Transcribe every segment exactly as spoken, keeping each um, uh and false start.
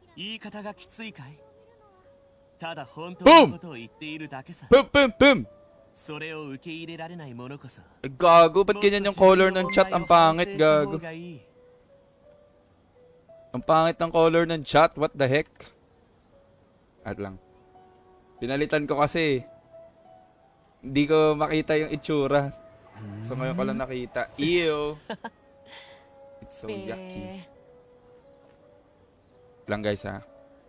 Boom! Boom, boom, boom! Eh, gago, ba't ganyan yung color ng chat? Ang pangit, gago. Ang pangit ng color ng chat, what the heck? At lang. Pinalitan ko kasi. Hindi ko makita yung itsura. So ngayon ko lang nakita. Ew! It's so yucky. At lang guys ha.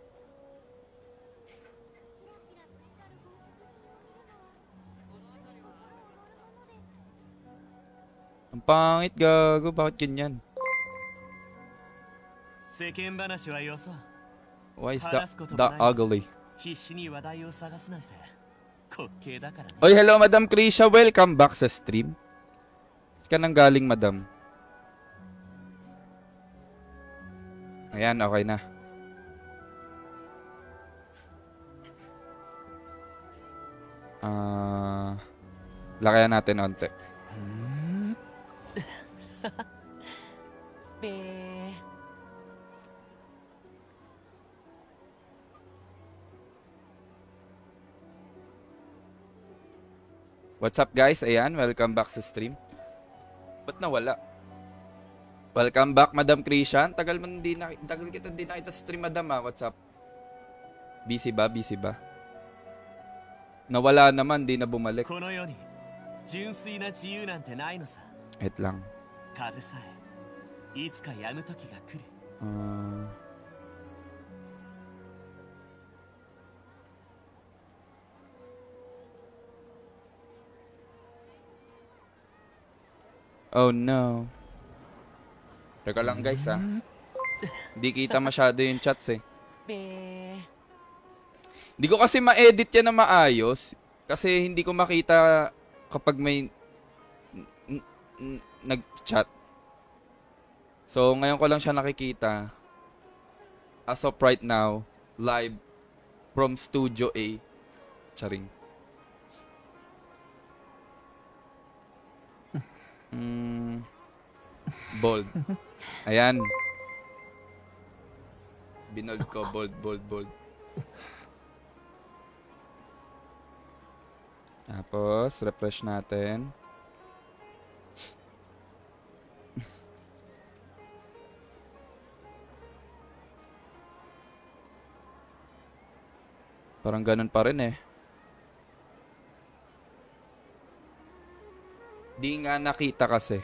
Ang pangit, gago. Bakit ganyan? Why is that, that ugly? Oy, hello Madam Krisha. Welcome back sa stream. Saan ka nang galing, Madam? Ayan, okay na. Ah, uh, lakayan natin onte. What's up guys? Ayan, welcome back sa stream. Ba't nawala? Welcome back, Madam Krishan. Tagal mo hindi na, tagal kita hindi nakita stream, Madam ha. What's up? Busy ba? Busy ba? Nawala naman, di na bumalik. Wait lang. Uh... Oh no. Teka lang guys ha. Hindi kita masyado yung chats eh. Hindi ko kasi ma-edit yan na maayos. Kasi hindi ko makita kapag may nag-chat. So ngayon ko lang siya nakikita. As of right now, live from Studio A. Charing. Mm, bold. Ayan. Binold ko. Bold, bold, bold. Tapos, refresh natin. Parang ganun pa rin eh. Di nga nakita kasi.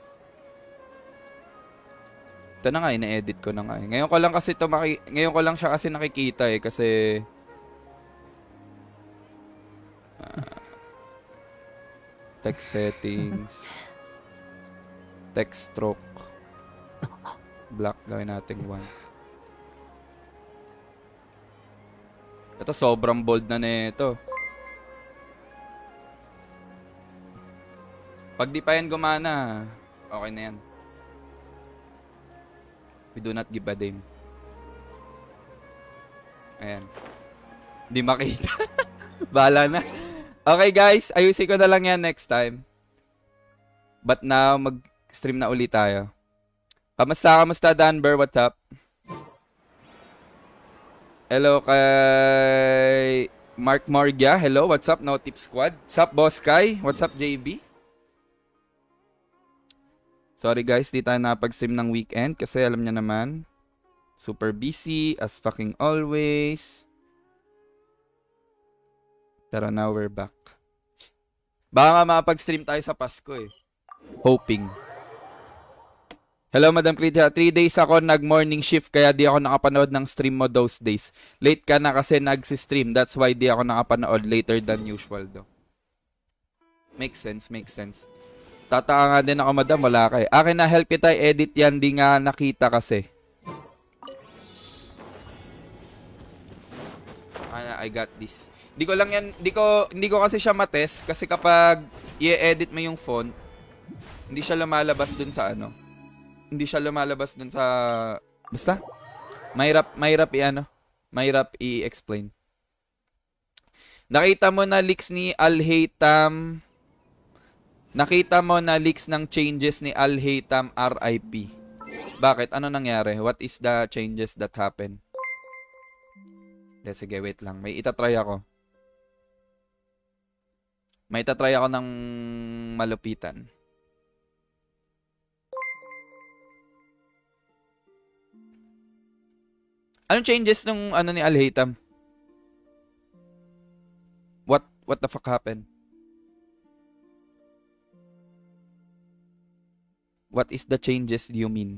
Ito na nga, ina-edit ko na nga eh. Ngayon ko lang kasi ito maki... Ngayon ko lang siya kasi nakikita eh. Kasi... Uh, text settings. Text stroke. Black. Gawin natin one. Ito sobrang bold na nito. Pag di pa yan gumana, okay na yan. We do not give a damn. Ayan. Di makita. Bahala na. Okay guys, ayusin ko na lang yan next time. But now, mag-stream na ulit tayo. Kamusta, kamusta Danber? What's up? Hello kay Mark Morgia. Hello, what's up? No Tip Squad. What's up, Boss Kai? What's up, J B? Sorry guys, di tayo napag-stream ng weekend kasi alam niya naman, super busy as fucking always. Pero now we're back. Baka nga makapag-stream tayo sa Pasko eh. Hoping. Hello Madam Krita, three days ako nag-morning shift kaya di ako nakapanood ng stream mo those days. Late ka na kasi nag-stream, that's why di ako nakapanood later than usual do. Makes sense, makes sense. Tataka nga din ako, Madam, wala ka eh. Akin na help kita edit yan, di nga nakita kasi. I got this. Hindi ko lang yan, hindi ko, hindi ko kasi siya matest kasi kapag i-edit mo yung font, hindi siya lumalabas dun sa ano. Hindi siya lumalabas dun sa, basta, mahirap, mahirap i-ano, mahirap i-explain. Nakita mo na leaks ni Al-Haytham. Nakita mo na leaks ng changes ni Al-Haytham R I P. Bakit? Ano nangyari? What is the changes that happen? De, sige, wait lang. May itatry ako. May itatry ako ng malupitan. Anong changes nung ano ni Alhaitham? What what the fuck happened? What is the changes you mean?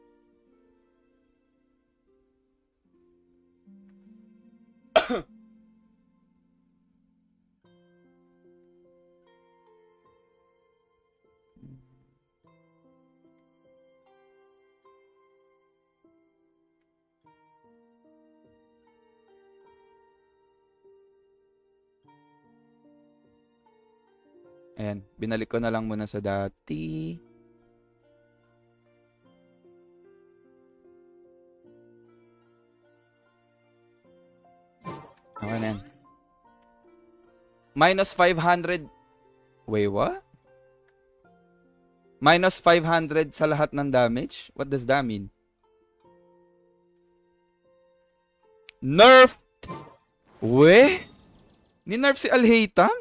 Ayan, binalik ko na lang muna sa dati. Okay na yan. Minus five hundred. Wait, what? Minus five hundred sa lahat ng damage? What does that mean? Nerfed! We? Ni-nerf si Alhaitham?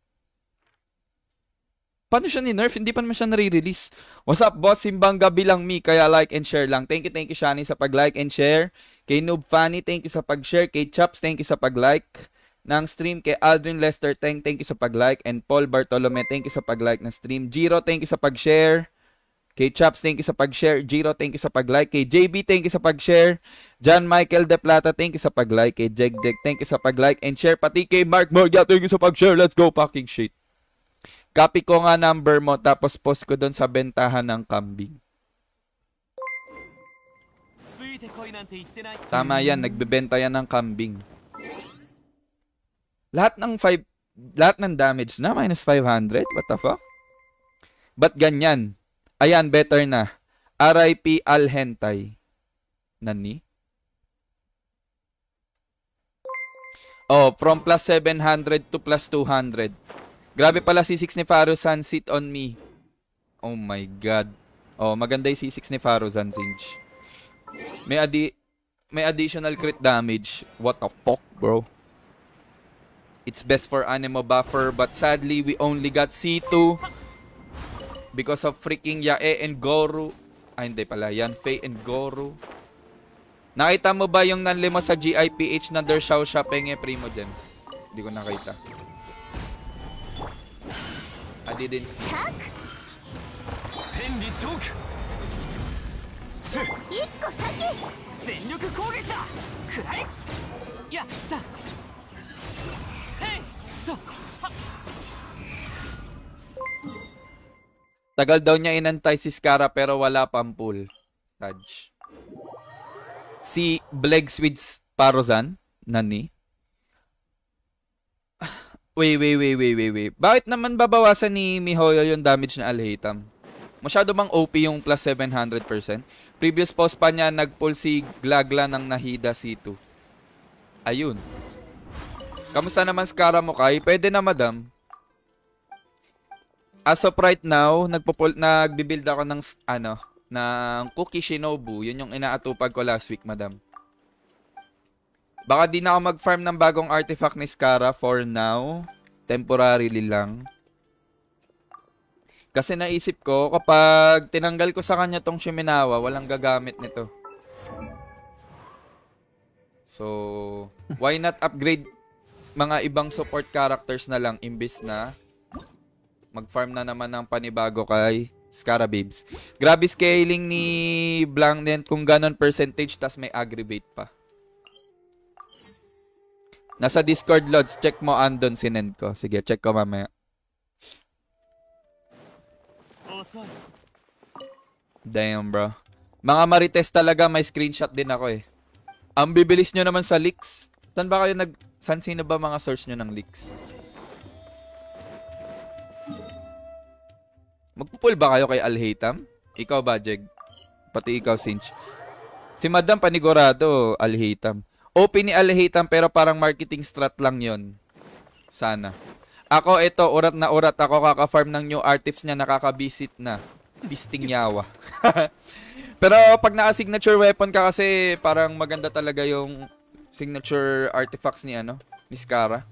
Paano siya ni-nerf? Hindi pa naman siya nare-release. What's up, boss? Simbang gabi lang me, kaya like and share lang. Thank you, thank you, Shani, sa pag-like and share. Kay Noob Fanny, thank you sa pag-share. Kay Chops, thank you sa pag-like ng stream. Kay Aldrin Lester, thank, thank you sa pag-like. And Paul Bartolome, thank you sa pag-like ng stream. Jiro, thank you sa pag-share. Kay Chops, thank you sa pag-share. Jiro, thank you sa pag-like. Kay J B, thank you sa pag-share. John Michael De Plata, thank you sa pag-like. Kay Jeg Jeg, thank you sa pag-like and share. Pati kay Mark Morgia, thank you sa pag-share. Let's go, fucking shit. Copy ko nga number mo, tapos post ko doon sa bentahan ng kambing. Tama yan, nagbebenta yan ng kambing. Lahat ng five, lahat ng damage na, minus five hundred? What the fuck? Ba't ganyan? Ayan, better na. R I P Alhentay. Nani? Oh, from plus seven hundred to plus two hundred. Grabe pala C six ni Faruzan, sit on me. Oh my god. Oh, maganda yung C six ni Faruzan, Sinch. May adi may additional crit damage. What the fuck, bro? It's best for Anemo buffer, but sadly we only got C two because of freaking Yae and Goru. Ay, hindi pala. Yanfei and Goru. Nakita mo ba yung nanlimo sa G I P H na Der Xiao Xia Penge Primo Gems? Hindi ko nakita. I didn't see. Tagal daw niya inantay si Scara pero wala pang pull. Taj. Si Blegswitz Parozan? Nani? Wait, wait, wait, wait, wait, wait. Bakit naman babawasan ni Mihoyo yung damage na Alhaitham? Masyado bang O P yung plus seven hundred percent? Previous post pa niya, nag-pull si Glagla ng Nahida C two. Ayun. Kamusta naman Scara mo, Kai? Pwede na, madam. As of right now, nagpo-pull, nagbibuild ako ng, ano, ng Cookie Shinobu. Yun yung inaatupag ko last week, madam. Baka di na ako mag-farm ng bagong artifact ni Scara for now. Temporarily lang. Kasi naisip ko, kapag tinanggal ko sa kanya tong Shimenawa, walang gagamit nito. So, why not upgrade mga ibang support characters na lang imbis na mag-farm na naman ng panibago kay Scarabibs. Grabe scaling ni Blanknet kung ganon percentage tas may aggravate pa. Nasa Discord, Lods. Check mo, andon, sinend ko. Sige, check ko mamaya. Damn, bro. Mga marites talaga, may screenshot din ako eh. Ang bibilis nyo naman sa leaks. Saan ba kayo nag... Saan sino ba mga source nyo ng leaks? Magpupul ba kayo kay Alhaitham? Ikaw ba, Jeg? Pati ikaw, Sinch. Si Madam panigurado, Alhaitham. O P ni Alhaitham pero parang marketing strat lang yon. Sana. Ako ito, urat na urat ako kaka-farm ng new artifs niya, nakaka-visit na. Bisting yawa. Pero pag naka-signature weapon ka kasi parang maganda talaga yung signature artifacts ni ano, ni Scarra.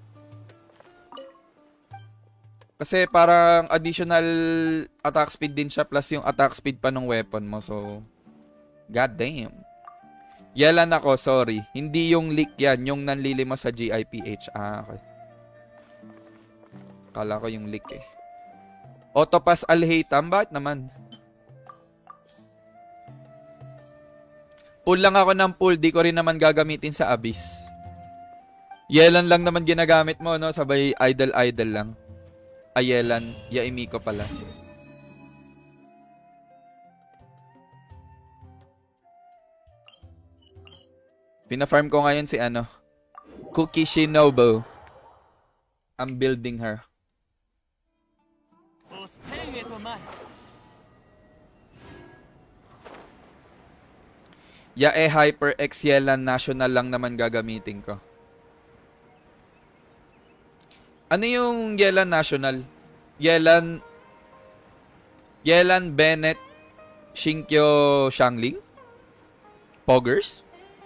Kasi parang additional attack speed din siya plus yung attack speed pa ng weapon mo. So, god damn. Yelan ako, sorry. Hindi yung leak yan, yung nanlili mo sa G I P H. Ah, okay. Kala ko yung leak eh. Autopass Alhaitham, bakit naman? Pull lang ako ng pull, di ko rin naman gagamitin sa Abyss. Yelan lang naman ginagamit mo, no? Sabay idle-idle lang. Ay, Yelan. Yaimiko pala. Pina-farm ko ngayon si ano, Cookie Shinobu. I'm building her. Ya eh Hyper X Yelan National lang naman gagamitin ko. Ano yung Yelan National? Yelan Yelan Bennett Shinkyo Shangling? Poggers?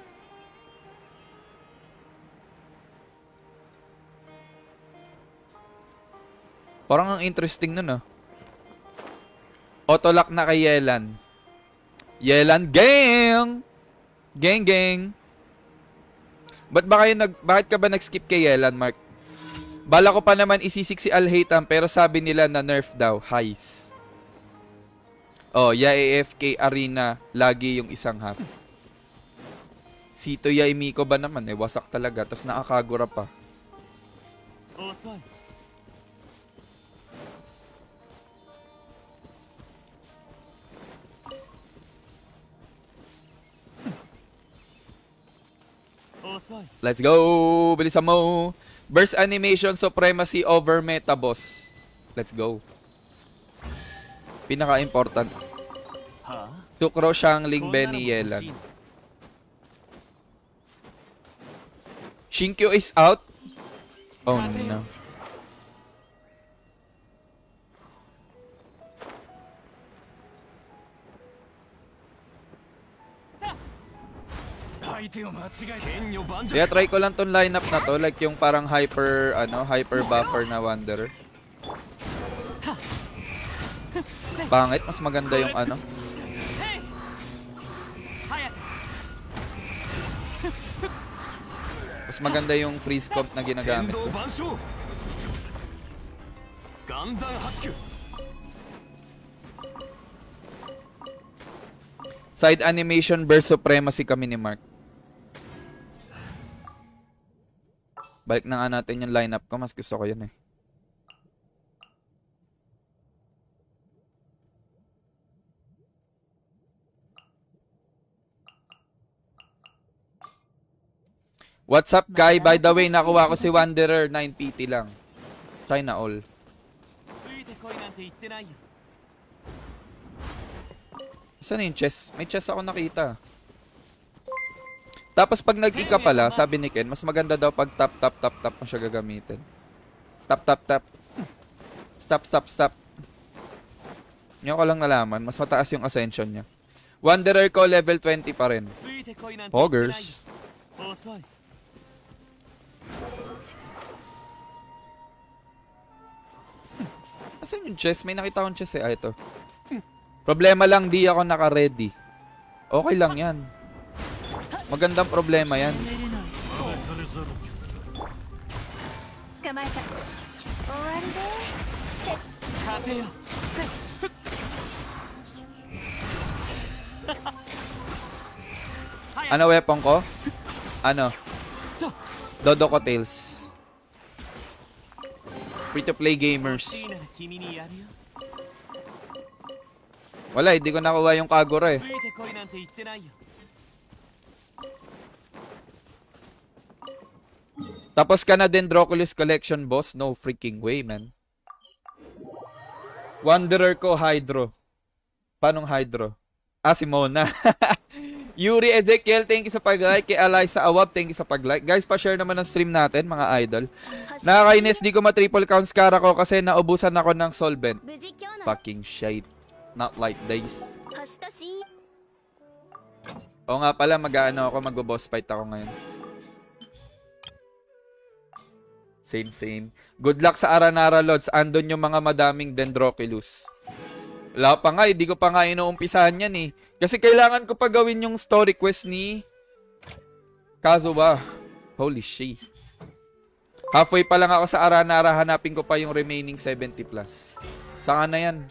Parang ang interesting nun ah. Autolock na kay Yelan. Yelan gang! Gang gang! Ba't ba kayo nag... Bakit ka ba nag-skip kay Yelan, Mark? Bala ko pa naman isisik si Alhaitham pero sabi nila na nerf daw. Highs. Oh, ya A F K Arena. Lagi yung isang half. Sito Yaimiko ba naman eh? Wasak talaga. Tapos nakakagura pa. Let's go! Bilisan mo! Burst Animation Supremacy over Meta Boss. Let's go. Pinaka-important. Sukro Shangling Benny Yelan. Shinkyo is out? Oh no. Kaya try ko lang tong lineup na to, like yung parang hyper ano, hyper buffer na Wanderer. Pangit, mas maganda yung ano. Mas maganda yung freeze comp na ginagamit ko. Side animation burst supremacy kami ni Mark. Balik na nga natin yung lineup ko. Mas gusto ko yun eh. What's up, Kai? By the way, nakuha ko si Wanderer. nine P T lang. China all. Saan yung chest? May chest ako nakita. Tapos pag nag-ika pala, sabi ni Ken, mas maganda daw pag tap, tap, tap, tap mo siya gagamitin. Tap, tap, tap. Stop, stop, stop. Ngayon ko lang nalaman, mas mataas yung ascension niya. Wanderer ko, level twenty pa rin. Poggers. Asan yung chest? May nakita akong chest eh. Ah, ito. Problema lang, di ako naka-ready. Okay lang yan. Magandang problema yan. Ano weapon ko? Ano? Dodoko Tales. Free to play gamers. Wala, hindi ko nakuha yung Kagura eh. Tapos ka na din Dendroculus Collection, boss? No freaking way, man. Wanderer ko, Hydro. Paanong Hydro? Ah, si Mona. Yuri Ezekiel, thank you sa pag-like. Kay Alyssa Awab, thank you sa pag-like. Guys, pa-share naman ng stream natin, mga idol. Nakakainis, di ko ma-triple count Scarra ko kasi naubusan ako ng solvent. Fucking shit. Not like this. O nga pala, mag-ano ako, mag-boss fight ako ngayon. Same, same. Good luck sa Aranara Lods. Andon yung mga madaming Dendroculus. Wala pa nga, hindi ko pa nga inuumpisahan yan eh. Kasi kailangan ko pa gawin yung story quest ni Kazuha. Holy shit. Halfway pa lang ako sa Aranara, hanapin ko pa yung remaining seventy plus. Saan na yan?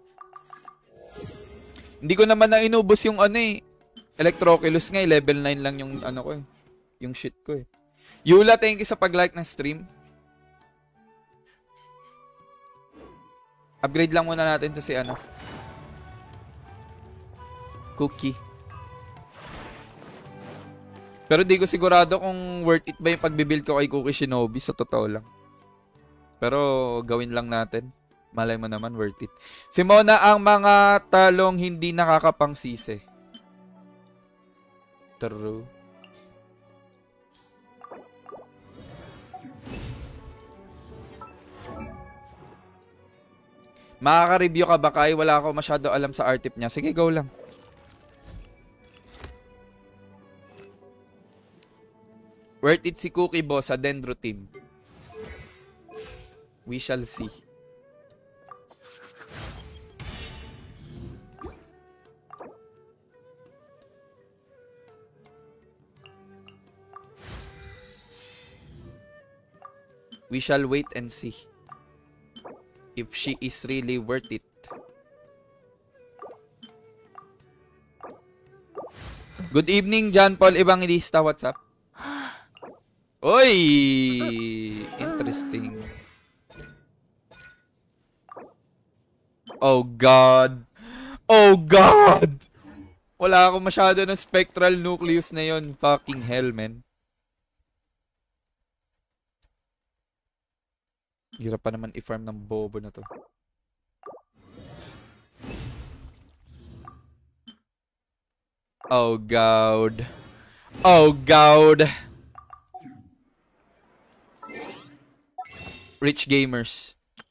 Hindi ko naman na inubos yung ano eh. Electroculus nga eh, level nine lang yung ano ko eh. Yung shit ko eh. Yula, thank you sa pag-like ng stream. Upgrade lang muna natin sa si ano. Cookie. Pero di ko sigurado kung worth it ba yung pagbibuild ko kay Cookie Shinobi. Sa totoo lang. Pero gawin lang natin. Malay mo naman worth it. Simona, ang mga talong hindi nakakapangsisi. True. Makaka-review ka ba, Kai? Wala ako masyado alam sa art tip niya. Sige, go lang. Worth it si Cookie Boss sa Dendro team. We shall see. We shall wait and see if she is really worth it. Good evening, John Paul Evangelista. What's up? Oy! Interesting. Oh God! Oh God! Wala akong masyado ng spectral nucleus na yon. Fucking hell, man. Hirap pa naman i-farm ng bobo na to. Oh God. Oh God. Rich gamers.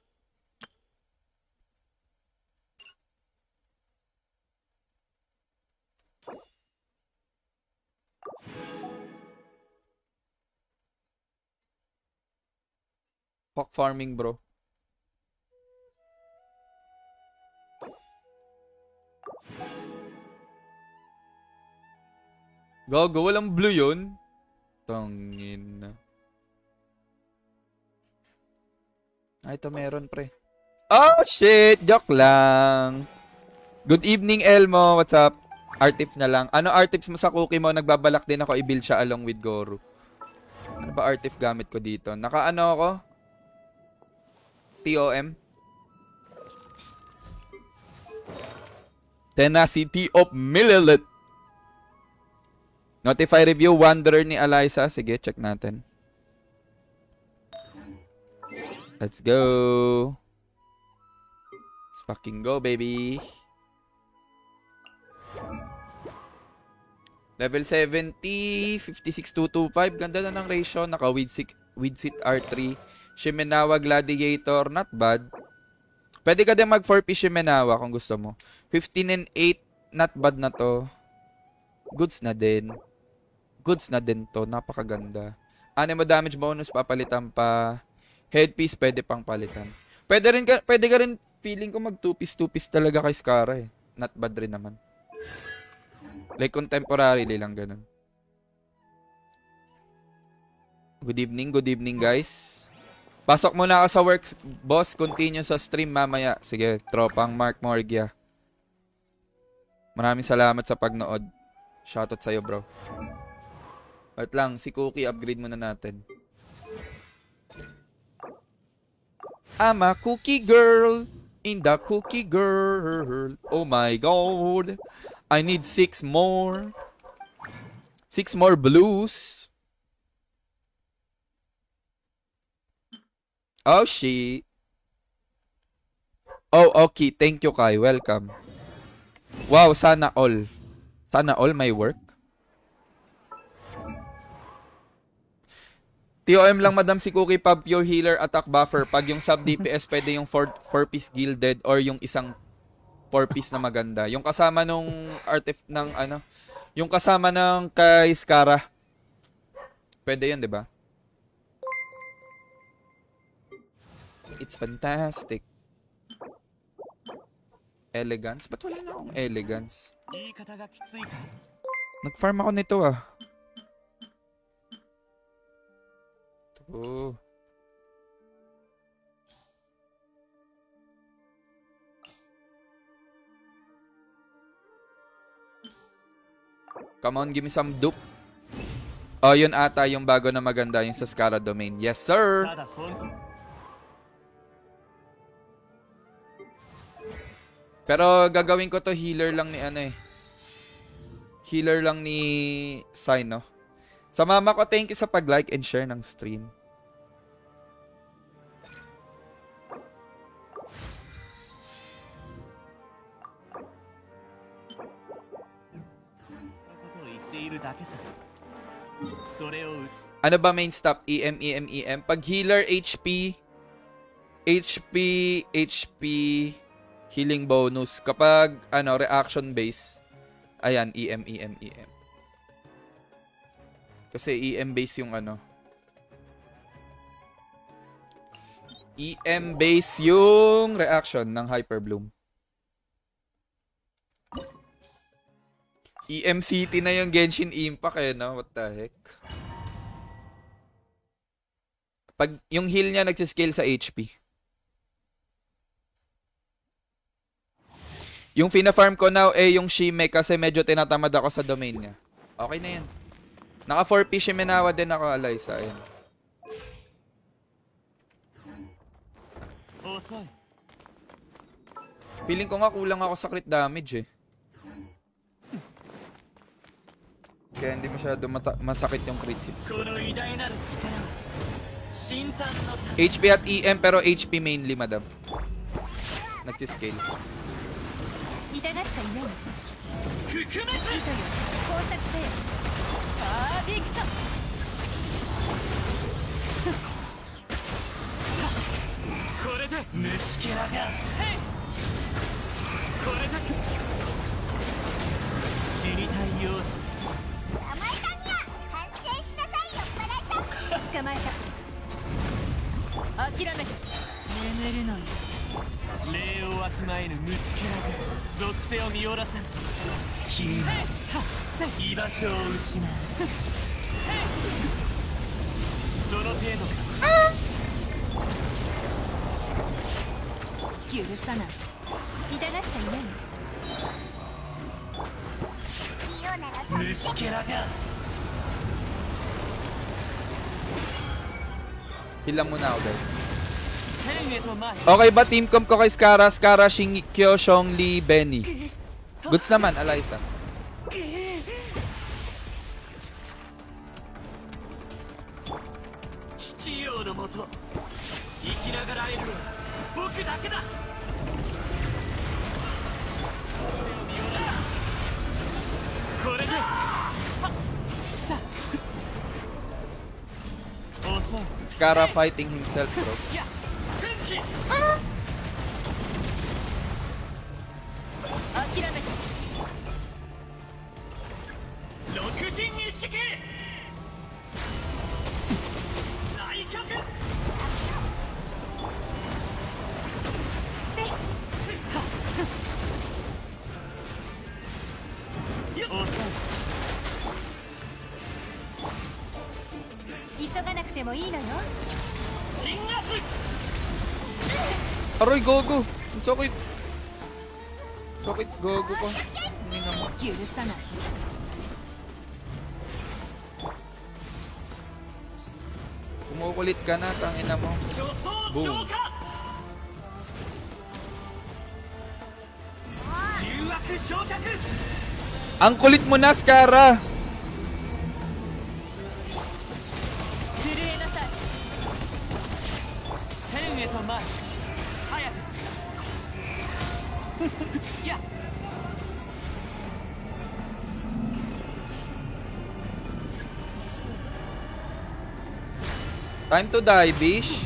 Fuck farming, bro. Gago, walang blue yun. Tangin. Ah, ito meron, pre. Oh, shit! Joke lang. Good evening, Elmo. What's up? Artif na lang. Ano artifs mo sa cookie mo? Nagbabalak din ako i-build siya along with Goro. Ano ba artif gamit ko dito? Naka-ano ako? T O M. Tenacity of Millilit. Notify review Wanderer ni Eliza. Sige, check natin. Let's go. Let's fucking go, baby. Level seventy, fifty-six two twenty-five. Ganda na ng ratio. Naka Widsit R three. Shimenawa Gladiator, not bad. Pwede ka din mag four P Shimenawa kung gusto mo. fifteen and eight, not bad na to. Goods na din. Goods na din to, napakaganda. Anemo damage bonus, papalitan pa. Headpiece, pwede pang palitan. Pwede rin ka, pwede ka rin, feeling ko mag two piece, two piece talaga kay Scara eh. Not bad rin naman. Like contemporarily lang ganun. Good evening, good evening guys. Pasok muna ako sa work, boss. Continue sa stream mamaya. Sige, tropang Mark Morgia. Maraming salamat sa pagnood. Shoutout sa'yo, bro. Wait lang, si Cookie, upgrade muna natin. I'm a cookie girl in the cookie girl. Oh my God. I need six more. Six more blues. Oh, shit. Oh, okay. Thank you, Kai. Welcome. Wow, sana all. Sana all may work. T O M lang, madam, si Cookie Pub, pure healer, attack buffer. Pag yung sub-D P S, pwede yung four piece gilded or yung isang four piece na maganda. Yung kasama nung artif ng ano, yung kasama ng kay Scara. Pwede yun, di ba? It's fantastic. Elegance? Ba't wala na akong elegance? Nag-farm ako nito ah. Ito. Come on, give me some dupe. Oh, yun ata yung bago na maganda, yung sa Scara Domain. Yes, sir! Pero gagawin ko to healer lang ni ano eh. Healer lang ni Sino. Sa mama ko, thank you sa pag-like and share ng stream. Ano ba main stop? E M, E M, E M. Pag healer, H P, H P, H P, healing bonus. Kapag ano, reaction base, ayan, E M, E M, E M. Kasi E M base yung ano. E M base yung reaction ng Hyper Bloom. E M City na yung Genshin Impact eh, no? What the heck? Pag yung heal niya nagsiscale sa H P. Yung fina-farm ko now eh yung Shime kasi medyo tinatamad ako sa domain niya. Okay na yan. Naka four P Shimenawa din ako, Alyssa. Ayan. Feeling ko nga kulang ako sa crit damage eh. Kaya hindi masyado masakit yung crit hits. H P at E M pero H P mainly, madam. Nagsiscale. Hilang muna ako guys. Okay ba team comp ko kay Scara? Scara, Shingikyo, Zhongli, Benny. Goods naman, Alyssa. Scara fighting himself, bro. Ah! Aroy, gogo. Sakit. Sakit, gogo ko. Hindi naman. Kumukulit ka na, tangina mo. Boom. Ang kulit mo na, Scara. Time to die, bish.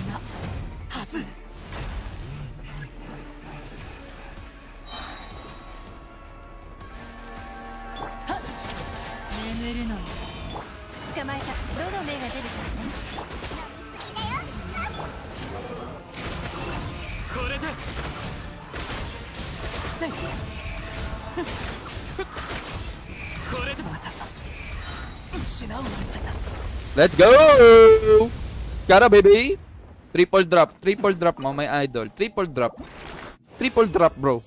Let's go! Skara, baby! Triple drop. Triple drop mo, my idol. Triple drop. Triple drop, bro.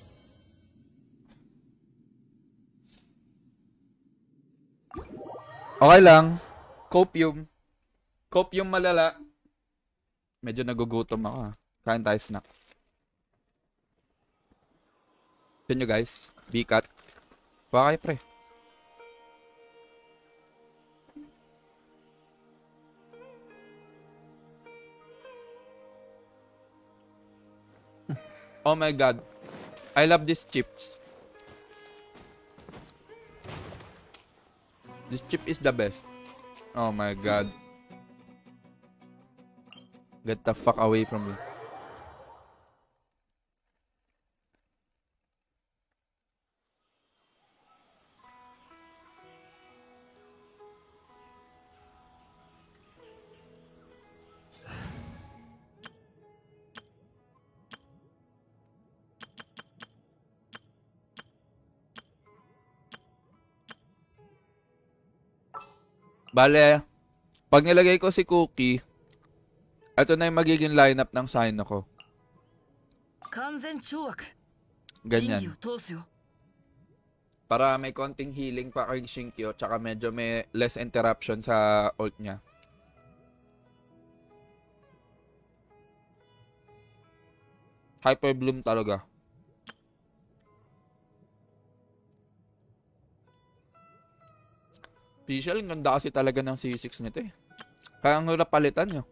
Okay lang. Copium. Copium malala. Medyo nagugutom ako, ha. Kain tayo snacks. Ito nyo, guys. B-cut. Baka kayo, pre. Oh my god. I love these chips. This chip is the best. Oh my god. Get the fuck away from me. Bale, pag nilagay ko si Cookie, ito na yung magiging lineup ng sign ako. Ganyan. Para may konting healing pa kay Shinkyo, tsaka medyo may less interruption sa ult niya. Hyper Bloom talaga. Official, ang ganda kasi talaga ng C six nito eh. Kaya ang hirap palitan nyo.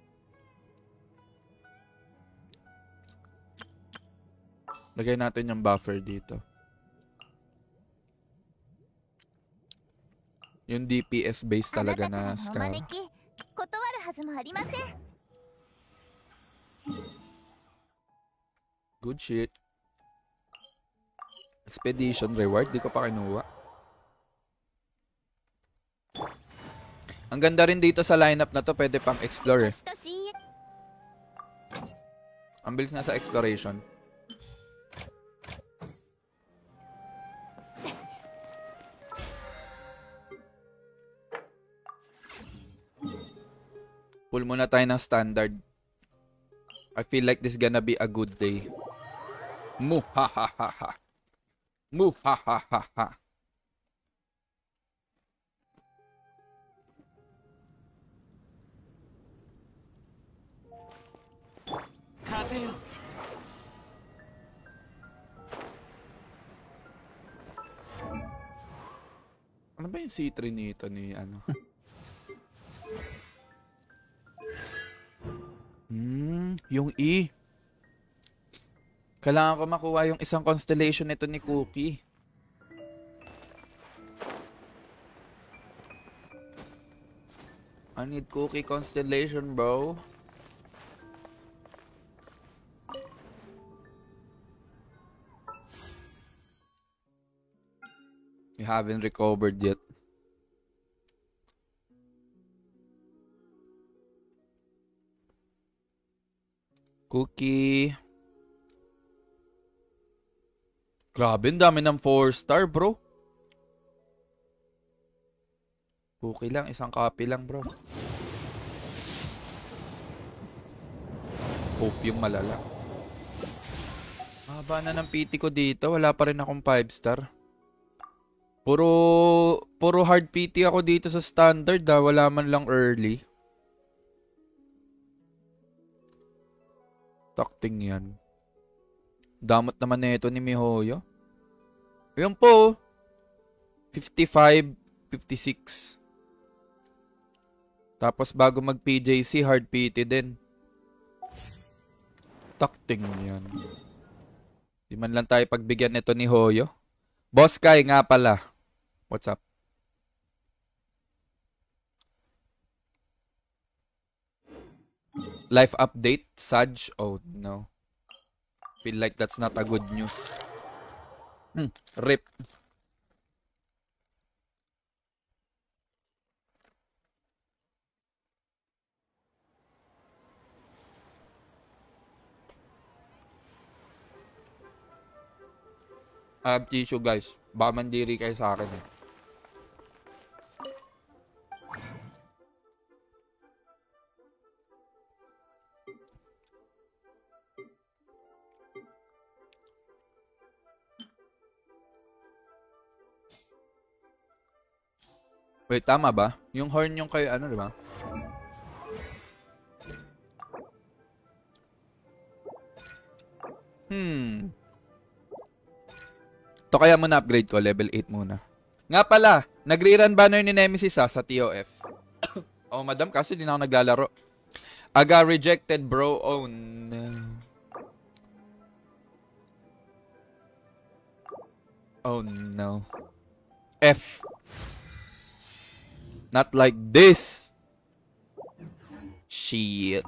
Lagay natin yung buffer dito. Yung D P S base talaga na Skara. Good shit. Expedition reward, di ko pa kinuha. Ang ganda rin dito sa lineup na to, pwede pang explore eh. Ang bilis na sa exploration. Pull muna tayo ng standard. I feel like this gonna be a good day. Mu ha ha ha ha. Mu ha ha ha ha. Ano ba yung C three nito ni ano? Hmm, yung E. Kailangan ko makuha yung isang constellation nito ni Cookie. I need Cookie constellation, bro. You haven't recovered yet. Cookie. Grabe, ang dami ng four star, bro. Cookie lang, isang copy lang, bro. Hope yung malala. Haba na ng P T ko dito, wala pa rin akong five star. Puro, puro hard P T ako dito sa standard, ah. Wala man lang early. Takting yan. Damot naman na ito ni Mihoyo. Ayun po. fifty-five, fifty-six. Tapos bago mag P J C, hard P T din. Takting yan. Di man lang tayo pagbigyan nito ni Hoyo. Boss Kai nga pala. What's up? Life update, Saj. Oh no. Feel like that's not a good news. Hmm, rip. I have tissue, guys. Baka mandiri kayo sa akin eh. Wait, tama ba? Yung horn yung kay ano, di ba? Hmm. To kaya muna upgrade ko, level eight muna. Nga pala, nag-rerun banner ni Nemesis ha, sa T O F. Oh, madam, kasi di na ako naglalaro. Aga rejected, bro. Oh, no. Oh, no. F. Not like this. Shit.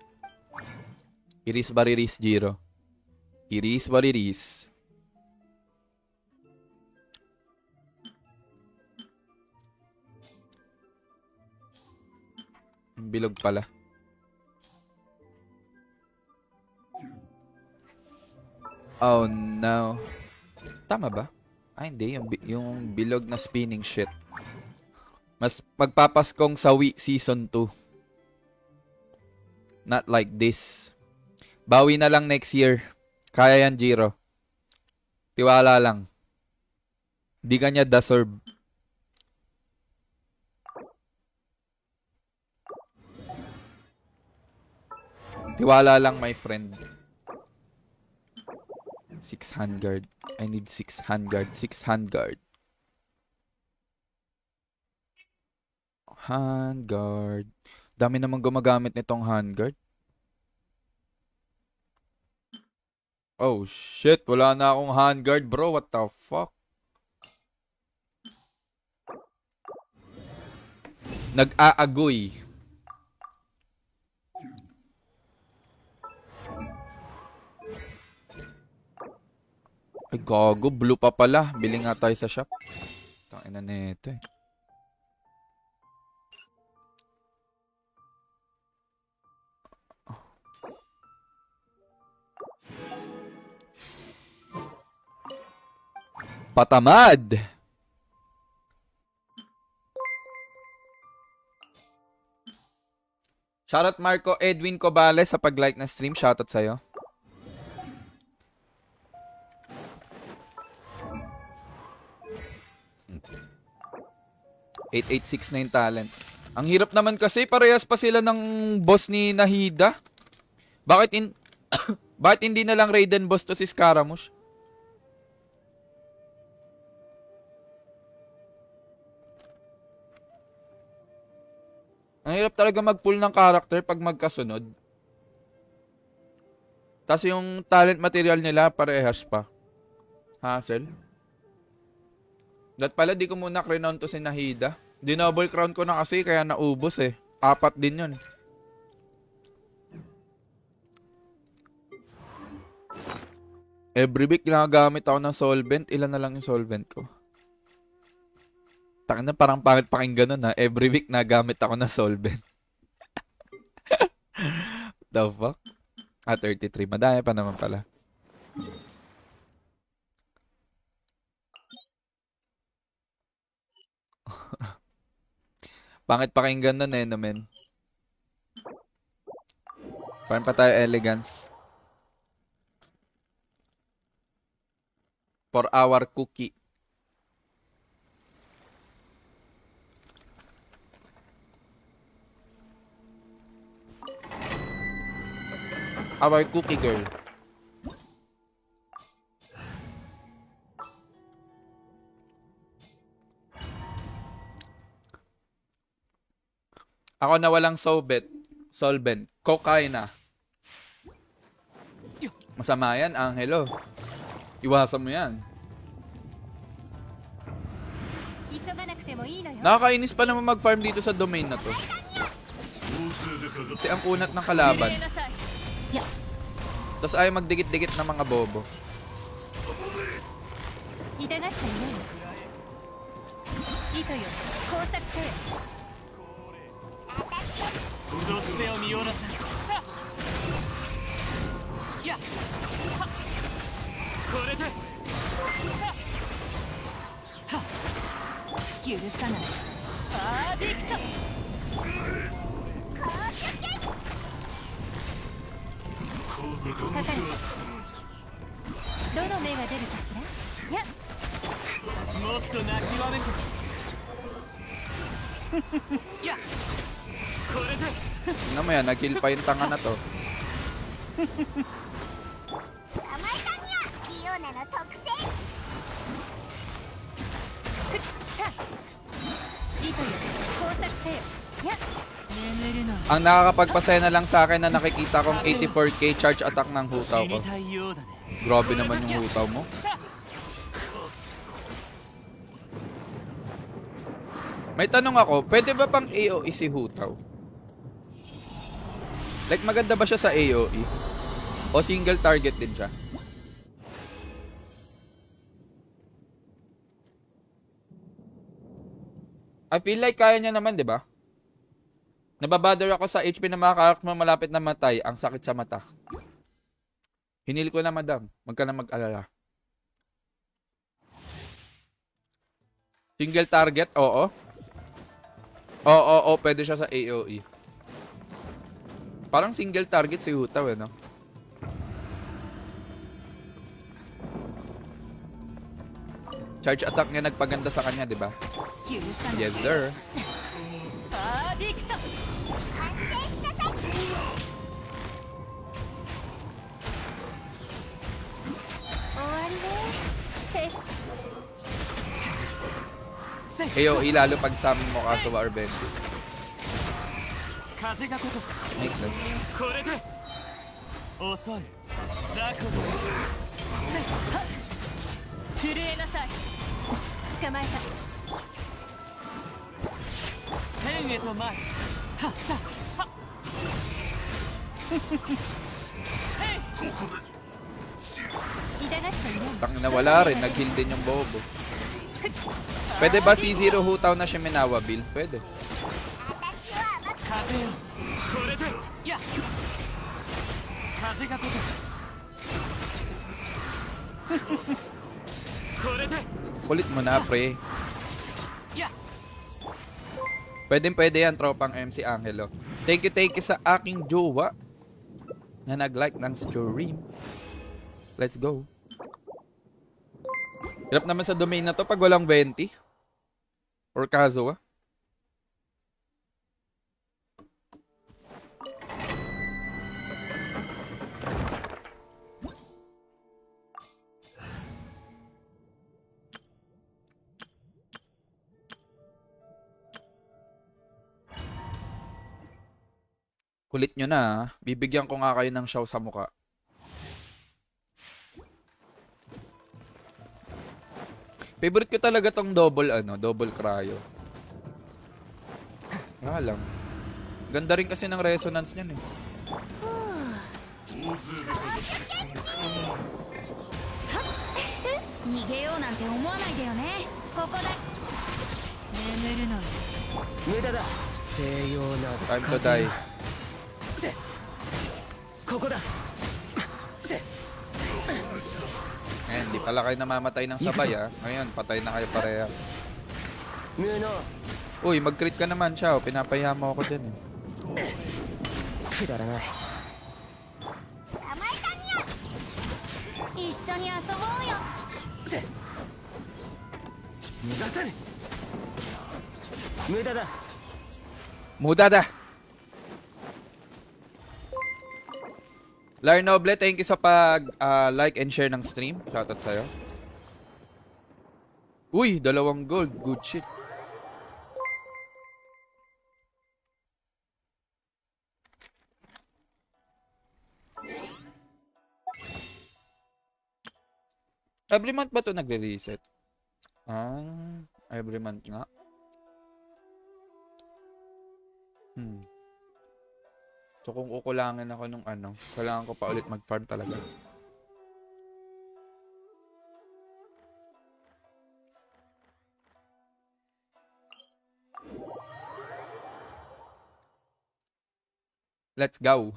It is what it is, Jiro. It is what it is. Bilog pala. Oh no. Tama ba? Ay hindi, yung, yung bilog na spinning shit. Mas magpapaskong sawi season two. Not like this. Bawi na lang next year. Kaya yan, Jiro. Tiwala lang. Di ka niya deserve. Tiwala lang, my friend. Six handguard. I need six handguard. Six handguard. Handguard. Dami namang gumagamit nitong handguard. Oh, shit. Wala na akong handguard, bro. What the fuck? Nag-aagoy. Ay, gago. Blue pa pala. Bili nga tayo sa shop. Tangina na ito eh. Patamad! Shoutout Marco Edwin Cobales sa pag-like na stream. Shoutout sa'yo. eight eight six nine talents. Ang hirap naman kasi, parehas pa sila ng boss ni Nahida. Bakit in bakit hindi na lang Raiden boss to si Scaramouche? Ang hirap talaga mag-pull ng character pag magkasunod. Tapos yung talent material nila parehas pa. Hassle. Dat pala, di ko muna crown to si Nahida. Dinoble crown ko na kasi, kaya naubos eh. Apat din yun. Every week, ginagamit ako ng solvent. Ilan na lang yung solvent ko? Taka na, parang pangit pakinggan nun ha. Every week, nagamit ako ng solvent. The fuck? Ah, thirty-three. Madami pa naman pala. Pangit pakinggan nun eh, no men. Parang pa tayo elegance. For our cookie. Our cookie girl. Ako na walang solvent. Solvent. Cocaine na. Masama yan, Angelo. Iwasan mo yan. Nakakainis pa naman mag-farm dito sa domain na to. Kasi ang kunat ng kalaban. Tapos ayaw magdikit-dikit ng mga bobo. Tingnan mo yan, nag-heal pa yung tanga na to. Ang nakakapagpasaya na lang sa akin na nakikita kong eighty-four K charge attack ng hutaw ko. Grabe naman yung hutaw mo. May tanong ako, pwede ba pang A O E si hutaw? Like, maganda ba siya sa A O E? O single target din siya? I feel like kaya niya naman, di ba? Nababother ako sa H P na mga karakter malapit na matay. Ang sakit sa mata. Hinil ko na, madam. Huwag ka na mag-alala. Single target? Oo. Oo, oo, pwede siya sa A O E. Parang single target si hutaw, eh, no? Charge attack niya nagpaganda sa kanya, di ba? Yes, sir. A O E lalo pag summon mo Kazuha or Bendy. Makes sense. Tangina na wala rin, nag-heal din yung bobo. Pwede ba si Zero hutaw na Shiminawa build? Pwede. Kulit mo na, pre. Pwede pwede yan, tropang M C Angelo. Thank you, thank you sa aking jowa na nag-like ng stream. Let's go. Hirap naman sa domain na to pag walang twenty. Or Kazuha. Kulit nyo na, bibigyan ko nga kayo ng show sa muka. Favorite ko talaga tong double ano, double cryo. Nga lang. Ganda rin kasi ng resonance niyan eh. Time to die. Ngayon, di pala kayo namamatay ng sabay ah. Ngayon, patay na kayo pareha. Uy, mag-crit ka naman siya. Pinapahiya mo ako dyan eh. Mudada! Lar Noble, thank you sa pag uh, like and share ng stream. Shoutout sa'yo. Uy, dalawang gold. Good shit. Every month ba ito nagre-reset? Ah, every month nga. Hmm. So kung kukulangin ako nung ano, kailangan ko pa ulit mag-farm talaga. Let's go.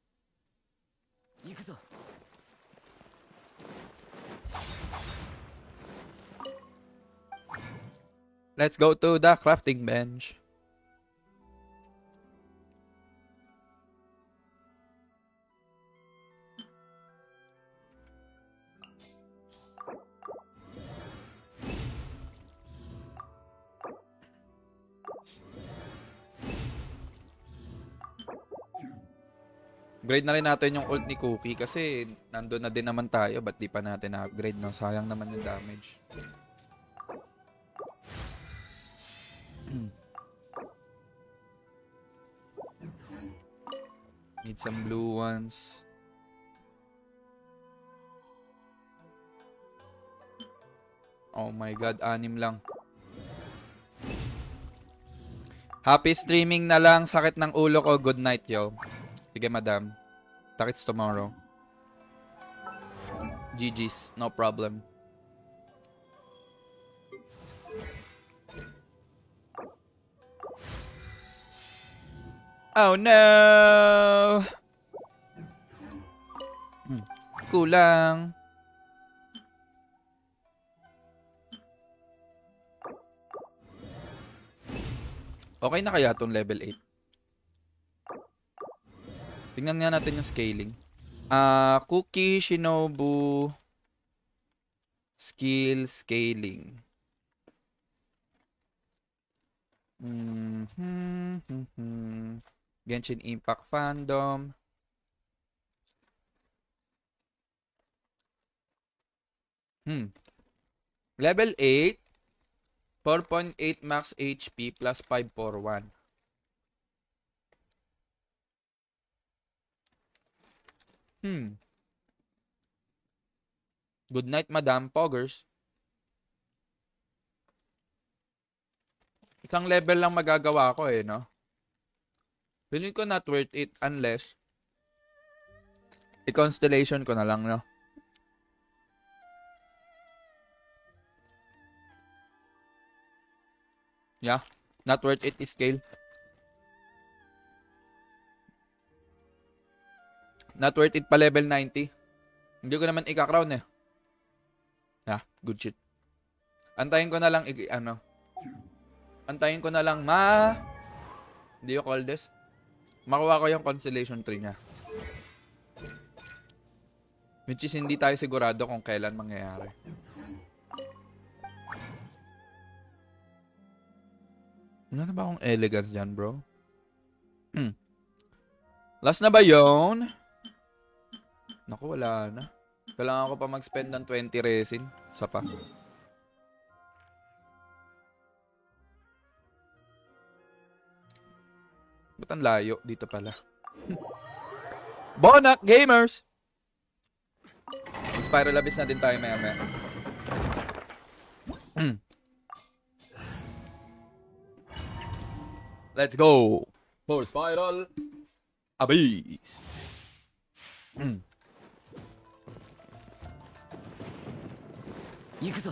Let's go to the crafting bench. Grade na rin natin yung ult ni Cookie kasi nandun na din naman tayo. Ba't di pa natin na-upgrade, no? Sayang naman yung damage. Need some blue ones. Oh my god, anim lang. Happy streaming na lang. Sakit ng ulo ko. Good night, yo. Sige, madam. Takits tomorrow. G G's. No problem. Oh, no! Hmm. Kulang. Okay na kaya itong level eight? Tingnan nga natin yung scaling. Ah, uh, Cookie, Shinobu, skill scaling. Mm-hmm, mm-hmm. Genshin Impact fandom. Hmm. Level eight. four point eight max H P plus five forty-one. Hmm. Good night, Madam Poggers. Isang level lang magagawa ko eh, no? Feeling ko not worth it unless i-constellation ko na lang, no? Yeah, not worth it scale. Not worth it pa level ninety. Hindi ko naman ika-crown eh. Yeah, good shit. Antayin ko na lang, ano, antayin ko na lang, ma... Do you call this? Makuha ko yung constellation tree niya. Which is hindi tayo sigurado kung kailan mangyayari. Wala na ba akong elegance dyan, bro? Hmm. Last na ba yun? Naku, wala na. Kailangan ko pa mag-spend ng twenty resin. Sa pa. Ba't ang layo? Dito pala. Bonak Gamers! Spiral Abyss na din tayo maya-maya. Let's go! For Spiral Abyss! Mm. Ikuzo.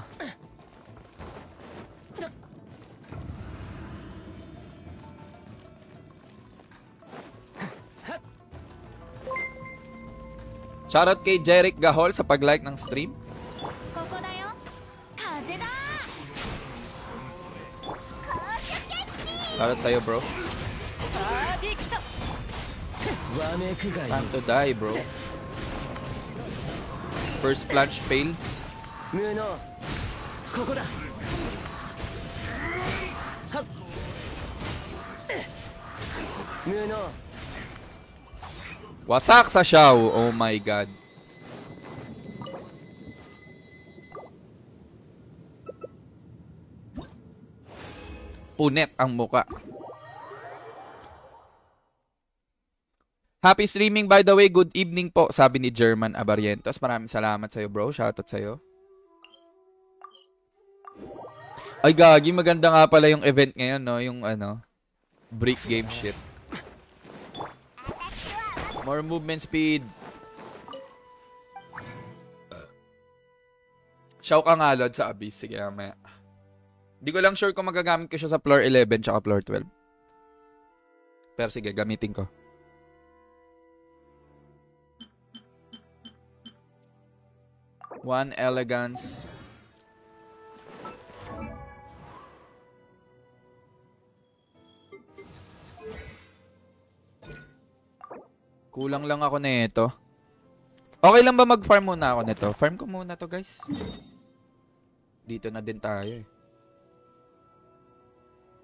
Shoutout kay Jeric Gahol sa pag-like ng stream. Shoutout sa'yo, bro. Time to die, bro. First plunge fail. Wasak sa Xiao. Oh my god. Punet ang muka. Happy streaming by the way. Good evening po, sabi ni German Abarientos. Maraming salamat sa'yo, bro. Shoutout sa'yo. Ay, gagi. Maganda nga pala yung event ngayon, no? Yung, ano, break game shit. More movement speed. Xiao ka nga, Lod, sa Abyss. Sige, may. Di ko lang sure kung magagamit ko siya sa floor eleven tsaka floor twelve. Pero sige, gamitin ko. One elegance. Kulang lang ako nito. Okay lang ba mag-farm muna ako nito? Farm ko muna to, guys. Dito na din tayo eh.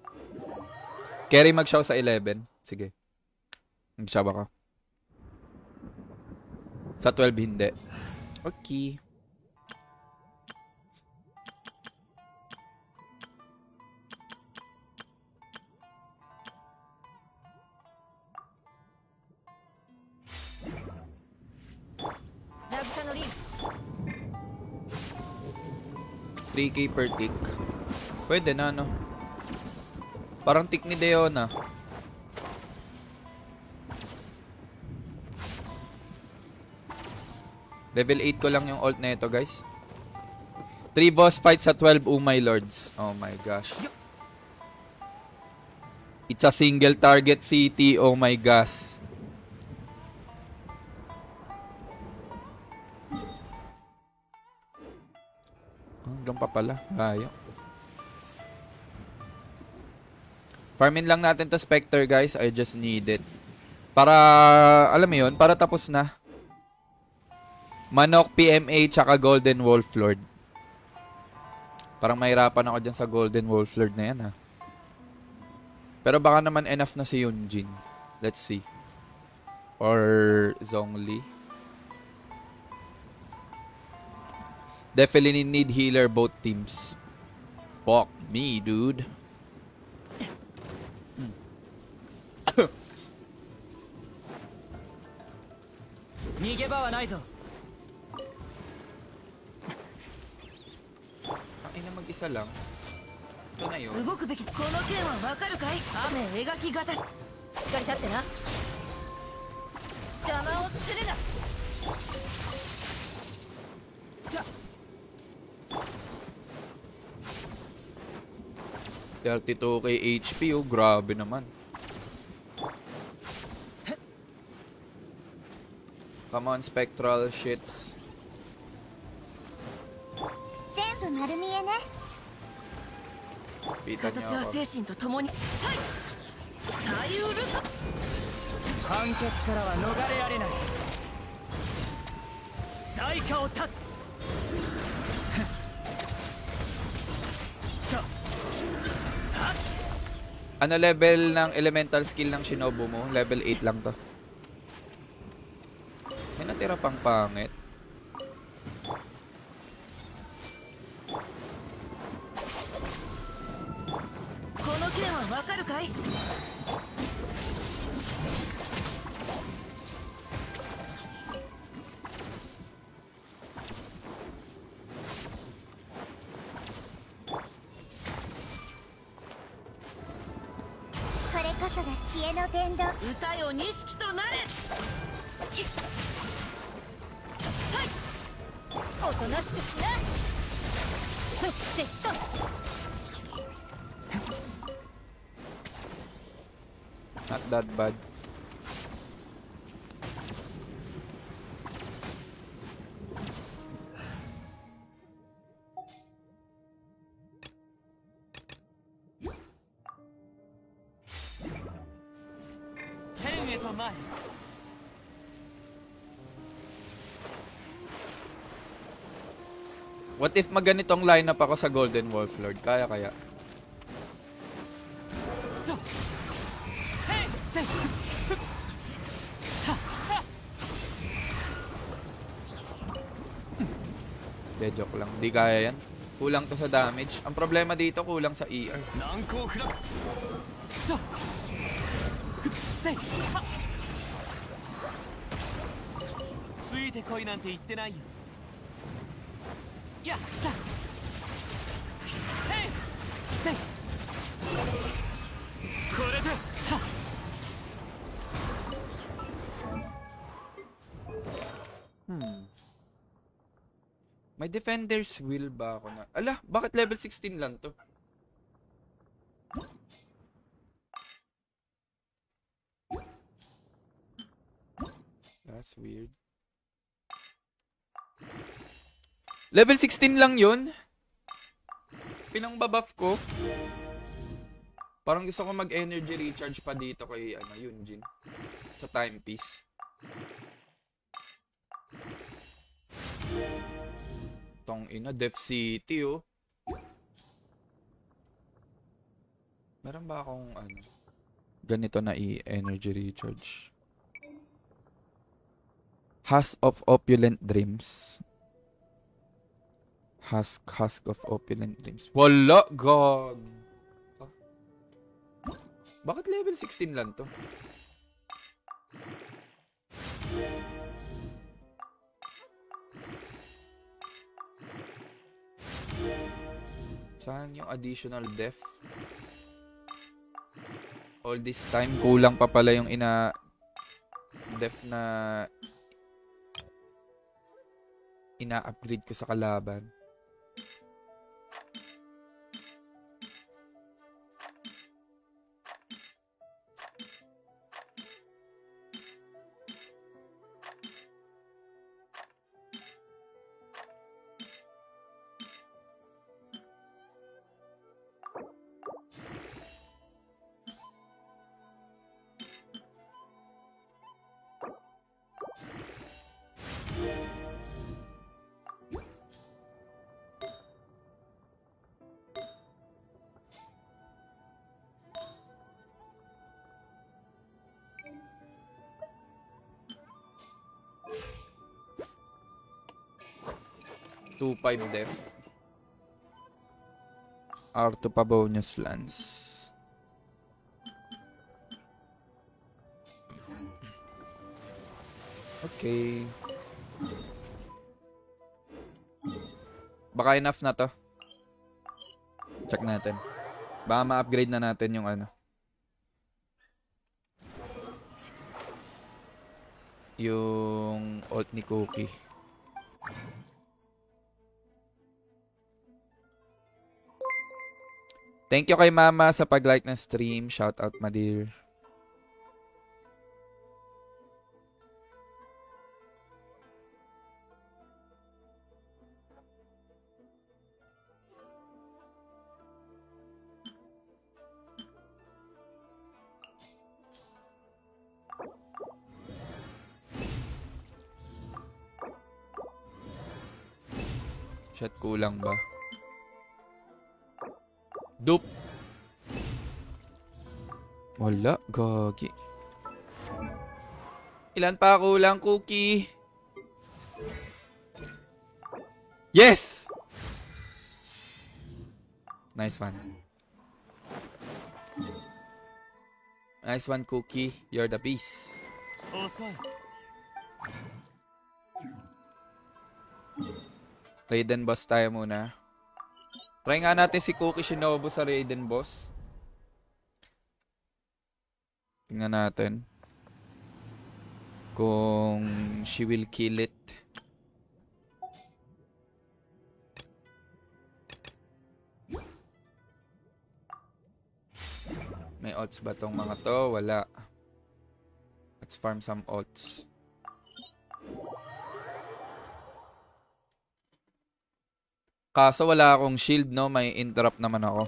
Carry mag-show sa eleven. Sige. Mag-show ako. Sa twelve, hindi. Okay. three K per tick. Pwede na, no? Parang tick ni Deona. Level eight ko lang yung ult na ito, guys. three boss fights sa twelve, oh my lords. Oh my gosh. It's a single target city, oh my gosh. Hanggang pa pala. Ayaw. Farmin lang natin to Spectre, guys. I just need it. Para, alam mo yun, para tapos na. Manok, P M A, tsaka Golden Wolf Lord. Parang mahirapan ako dyan sa Golden Wolf Lord na yan, ha. Pero baka naman enough na si Yunjin. Let's see. Or Zhongli. Definitely need healer both teams. Fuck me, dude. Ang ina mag-isa lang. Ito na yun. thirty-two K H P, oh, grabe naman. Come on, spectral shits. Pitan niyo ako. Ano level ng elemental skill ng Shinobu mo? Level eight lang to. May natira pang pangit. Not that bad. What if maganitong lineup ako sa Golden Wolf Lord? Kaya kaya. De, joke lang. Di kaya yan. Kulang to sa damage. Ang problema dito, kulang sa E R. Hmm. May defender's will ba ako na? Ala, bakit level sixteen lang to? That's weird. Level sixteen lang yun. Pinang babuff ko. Parang gusto ko mag-energy recharge pa dito kay ano, Yunjin. Sa timepiece. Tong ina, Def City, oh. Meron ba akong ano, ganito na i-energy recharge? Husk of Opulent Dreams. Husk, Husk of Opulent Dreams. Wala, God. Ah. Bakit level sixteen lang to? Saan yung additional def? All this time, kulang pa pala yung ina def na ina-upgrade ko sa kalaban. two five def. R two Pavonius Lance. Okay. Baka enough na to. Check natin. Baka ma-upgrade na natin yung ano. Yung ult ni Cookie. Thank you kay Mama sa pag-like ng stream. Shout out, my dear. Shit, kulang ba? Dupe. Wala, gagi. Ilan pa kulang, Cookie? Yes! Nice one. Nice one, Cookie. You're the beast. Raiden boss tayo muna. Try nga natin si Cookie Shinobu sa Raiden boss. Tingnan natin kung she will kill it. May ults ba tong mga to? Wala. Let's farm some ults. Kaso wala akong shield, no? May interrupt naman ako.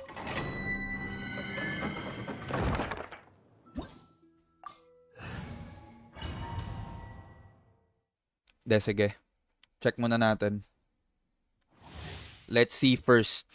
De, sige. Check muna natin. Let's see first.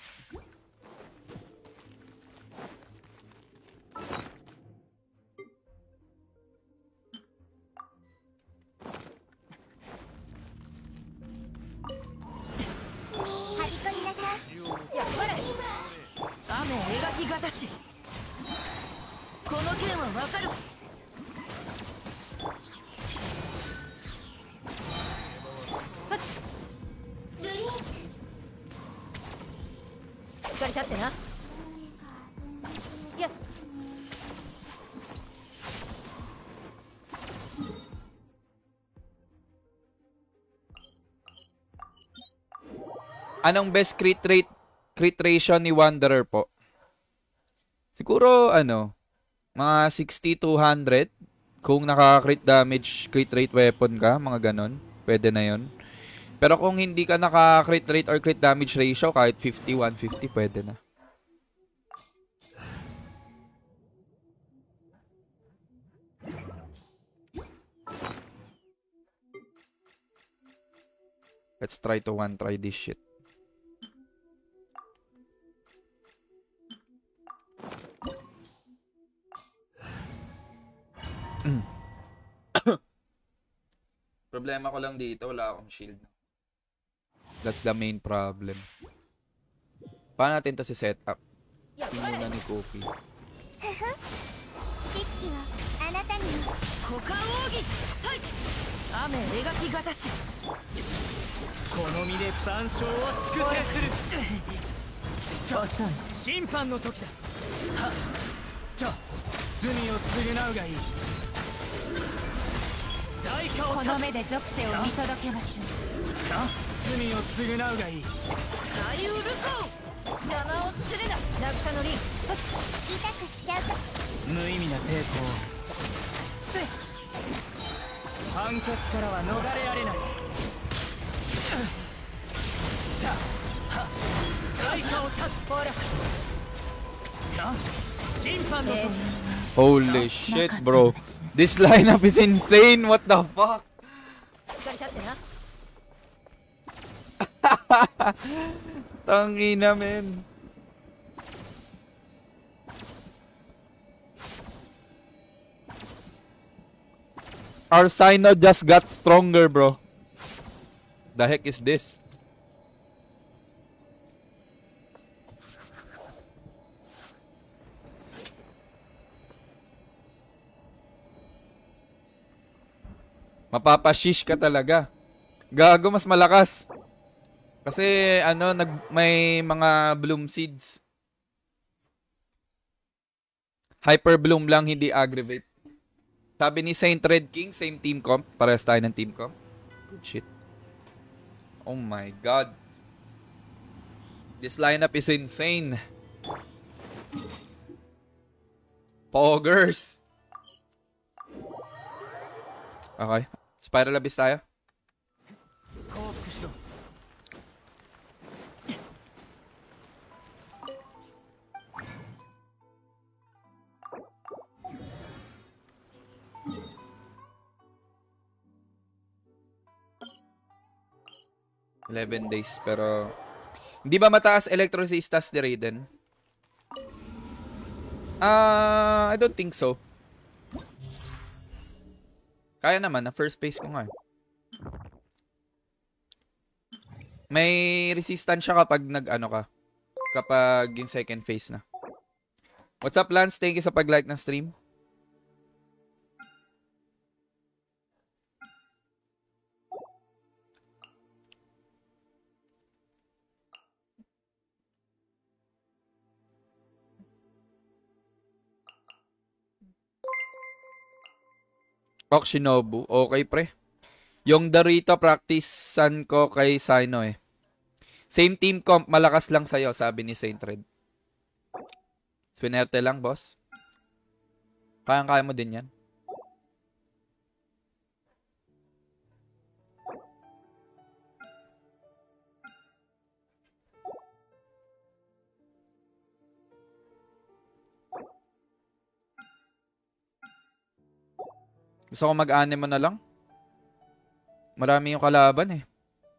Anong best crit rate, crit ratio ni Wanderer po? Siguro, ano, mga sixty to one hundred. Kung naka-crit damage, crit rate weapon ka, mga ganon. Pwede na yon. Pero kung hindi ka naka-crit rate or crit damage ratio, kahit fifty, one fifty, pwede na. Let's try to one try this shit. Problema ko lang dito, wala akong shield. That's the main problem. Paano natin to si set up? Tingnan na ni Cookie. 知識はあなたに股間奥義さい雨描きがたしこの身で万象を粛清する遅い審判の時だはっと罪を償うがいい代価をこの目で属性を見届けましょう罪を償うがいい大ウルコ邪魔をするな渚のリン痛くしちゃうか無意味な抵抗判決からは逃れられないさあ代価を立つほらな審判の時 Holy shit, bro. This lineup is insane. What the fuck? しっかり立ってな Tangina, men. Our Sino just got stronger, bro. The heck is this? Mapapashish ka talaga. Gago, mas malakas. Kasi ano, nag may mga bloom seeds. Hyper bloom lang, hindi aggravate. Sabi ni Saint Red King, same team comp. Parehas tayo ng team comp. Good shit. Oh my god. This lineup is insane. Poggers. Okay. Spiral Abyss tayo. eleven days, pero hindi ba mataas electro resistance ni Raiden? Ah, uh, I don't think so. Kaya naman, na first phase ko nga. May resistance siya kapag nag-ano ka. Kapag yung second phase na. What's up, Lance? Thank you sa pag-like ng stream. Ok, Shinobu. Okay, pre. Yung Dorito practicean ko kay Sino eh. Same team comp, malakas lang sa'yo, sabi ni Saint Red. Swinerte lang, boss. Kayang-kaya mo din yan. Gusto ko mag-anime na lang. Marami yung kalaban eh.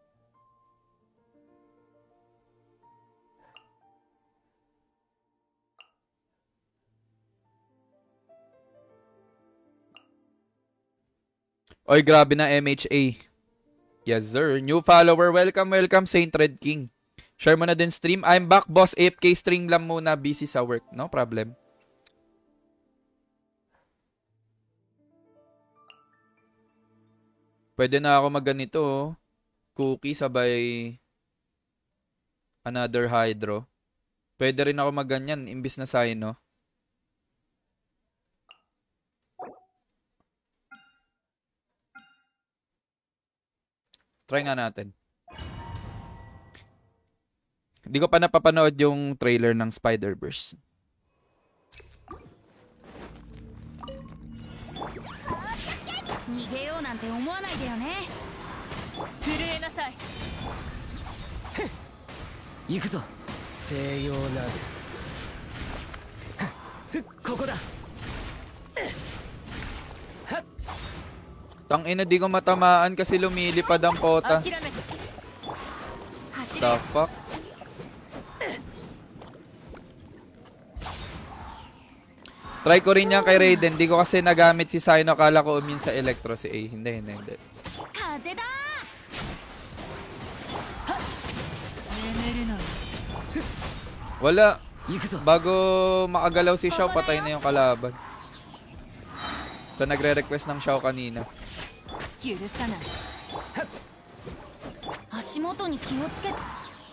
Oy, grabe na M H A. Yes, sir. New follower. Welcome, welcome, Saint Red King. Share mo na din stream. I'm back, boss. A F K stream lang muna. Busy sa work. No problem. Pwede na ako magganito, oh. Cookie sabay another hydro. Pwede rin ako magganyan imbis na Sino. Try nga natin. Hindi ko pa napapanood yung trailer ng Spider-Verse. Tangina, di ko matamaan kasi lumilipad ang kota. The fuck? Try ko rin yan kay Raiden. Di ko kasi nagamit si Sino. Kala ko umin sa Electro si A. Hindi, hindi, hindi. 風だ Wala. 行くぞ Bago makagalaw si Xiao, patay na yung kalaban. Sa nagre-request ng Xiao kanina. 許さない足元に気をつけよ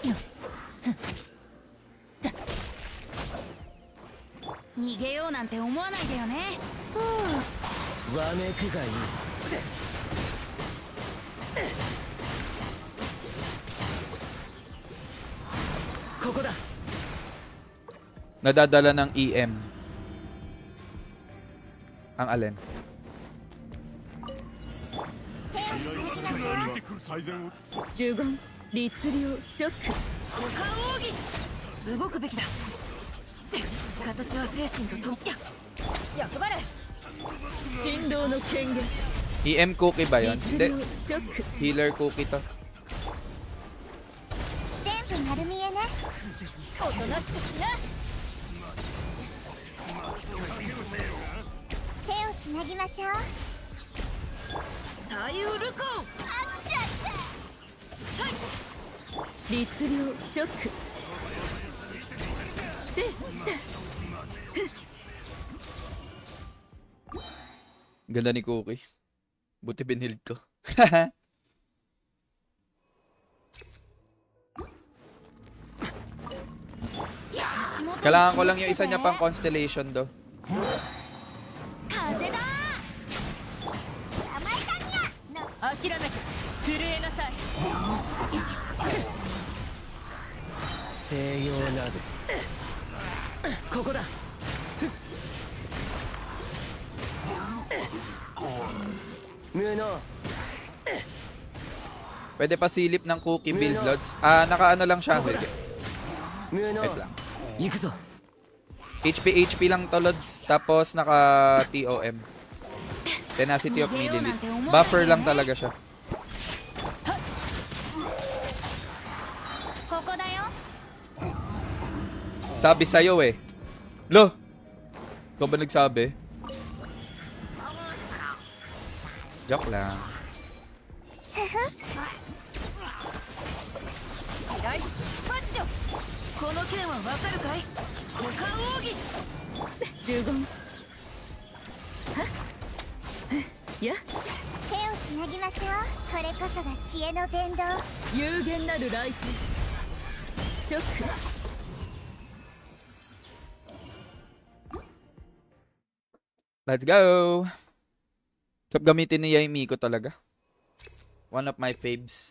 逃げようなんて思わないでよねふうわめくがいいここだ Nadadala ng E M. Ang alin? 呪言律令チョック股間奥義動くべきだ形は精神ととも役割神道の権限 E M cookie ba yun? 律 Hindi. 令チョック Healer cookie to. 全部丸見えねおとなしくしな手をつなぎましょう左右ルコン飽きちゃった律令チョック Ganda ni Cookie. Buti binild ko. Kailangan ko lang yung isa niya pang constellation do. 風だ甘いかにゃ諦めて震えなさい西洋などここだ Muno. Pwede pa silip ng Cookie build loads. Ah, naka ano lang siya. Wait, Muno. wait lang. Ikuzo. H P H P lang to loads. Tapos naka T O M. Tenacity of Middle. Buffer lang talaga siya. ここだよ Sabi sa'yo eh. Lo! Ikaw ba nagsabi? Joke lang. この件はわかるかい股間奥義呪言はいや手をつなぎましょうこれこそが知恵の伝道有限なるライトチョック Let's go! Sab gamitin ni Yaimi ko talaga. One of my faves.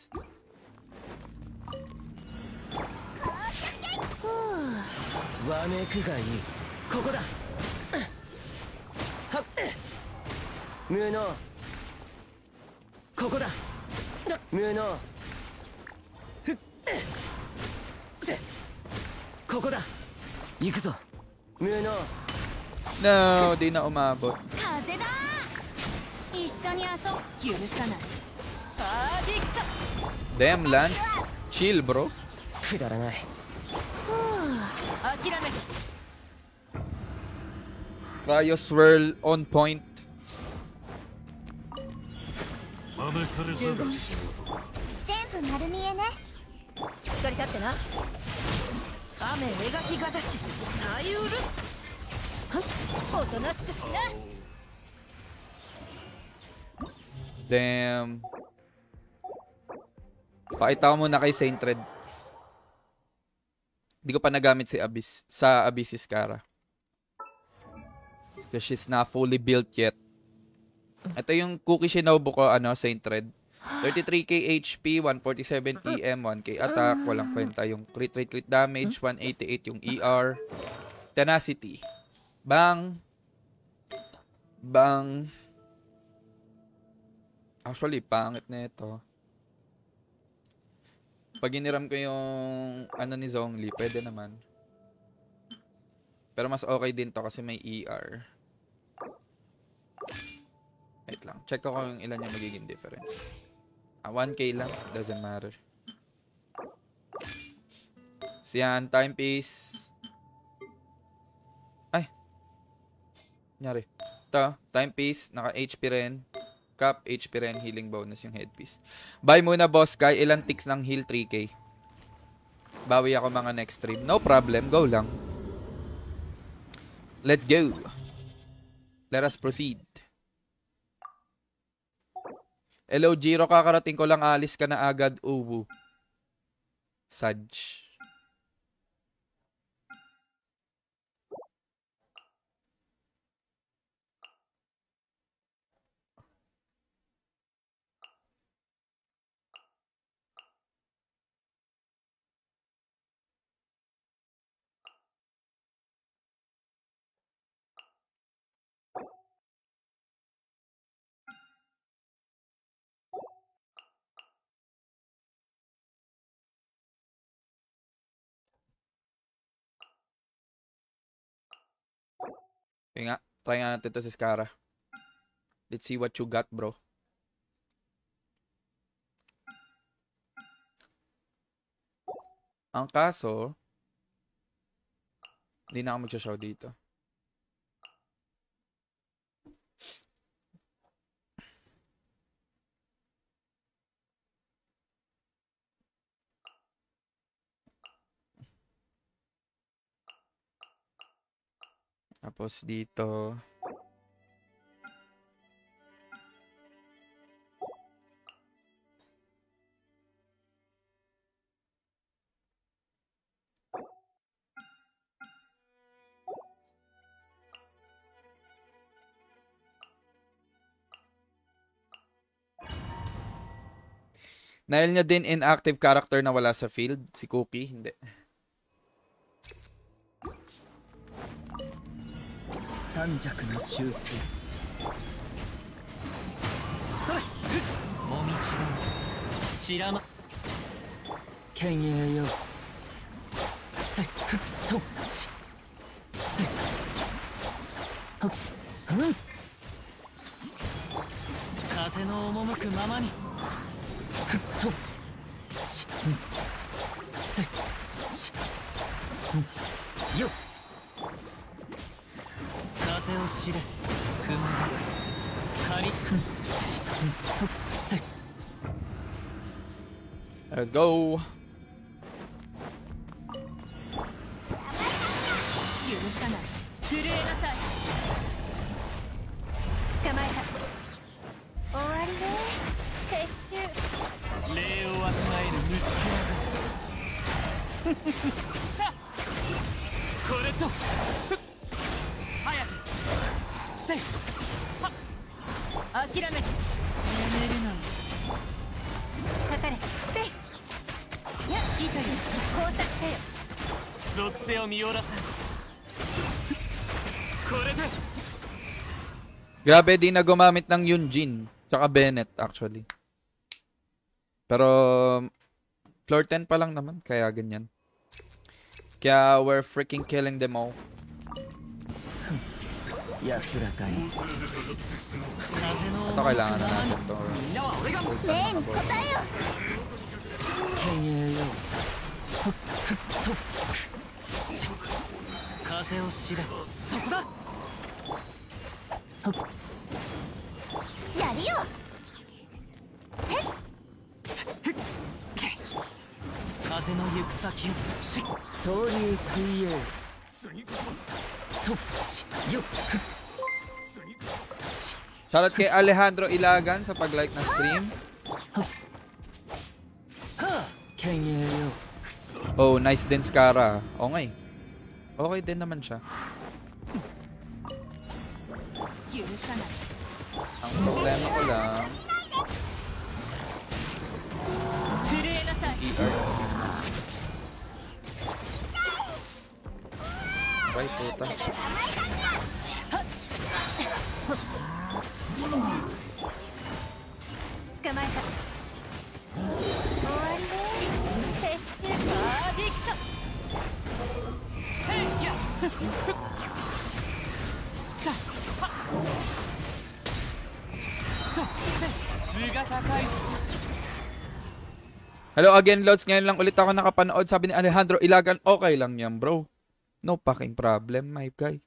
わめくがいいここだはっ無能ここだ無能ふっせここだ行くぞ無能 No, di na umabot. 風だ一緒に遊ぶ許さないパーフェクト Damn, Lance. Chill, bro. くだらない諦めて Cryo Swirl on point. 全部丸見えねしっかり立ってな雨描きがたしさゆるおとなしくしな Damn. Pakita ko muna kay Saint Red. Hindi ko pa nagamit si Abyss sa Abyss Iskara. Because she's not fully built yet. Ito yung Cookie Shinobu ko, ano, Saint Red. thirty-three K H P, one forty-seven E M, one K attack, walang kwenta yung crit rate crit damage, one eighty-eight yung E R. Tenacity. Bang. Bang. Actually, pangit na ito. Pag iniram ko yung ano ni Zhongli, pwede naman. Pero mas okay din to kasi may E R. Wait lang. Check ko kung ilan yung magiging difference. Ah, one K lang. Doesn't matter. So yan, timepiece. Ay. Nyari. Ito, timepiece. Naka-H P rin. Cap, H P rin, healing bonus yung headpiece. Buy muna, boss guy. Ilan ticks ng heal? three K. Bawi ako mga next stream. No problem. Go lang. Let's go. Let us proceed. Hello, Jiro. Kakarating ko lang. Alis ka na agad. Uwu. Sadge. Okay nga. Try nga natin ito si Scara. Let's see what you got, bro. Ang kaso, hindi na ako mag-show dito. Tapos dito. Nail niya din inactive character na wala sa field. Si Cookie, hindi. Sanjak na shusei. Momichi no Chirama. Kenye yo. Sai, to, shi. Sai. Ha. Hmm. Kaze no omomuku mama ni. To. Shi. Sai. Shi. Yo. Let's go. Grabe, di na gumamit ng Yunjin. Tsaka Bennett, actually. Pero, floor ten pa lang naman. Kaya ganyan. Kaya, we're freaking killing them all. Ito kailangan na natin ito. Shoutout kay Alejandro Ilagan sa pag-like na stream. Oh, nice din Scara. Okay. Okay din naman siya. Ang problema ko lang E R. Right, puta. Hello again, Lods. Ngayon lang ulit ako nakapanood. Sabi ni Alejandro Ilagan, okay lang yan, bro. No fucking problem, my guy.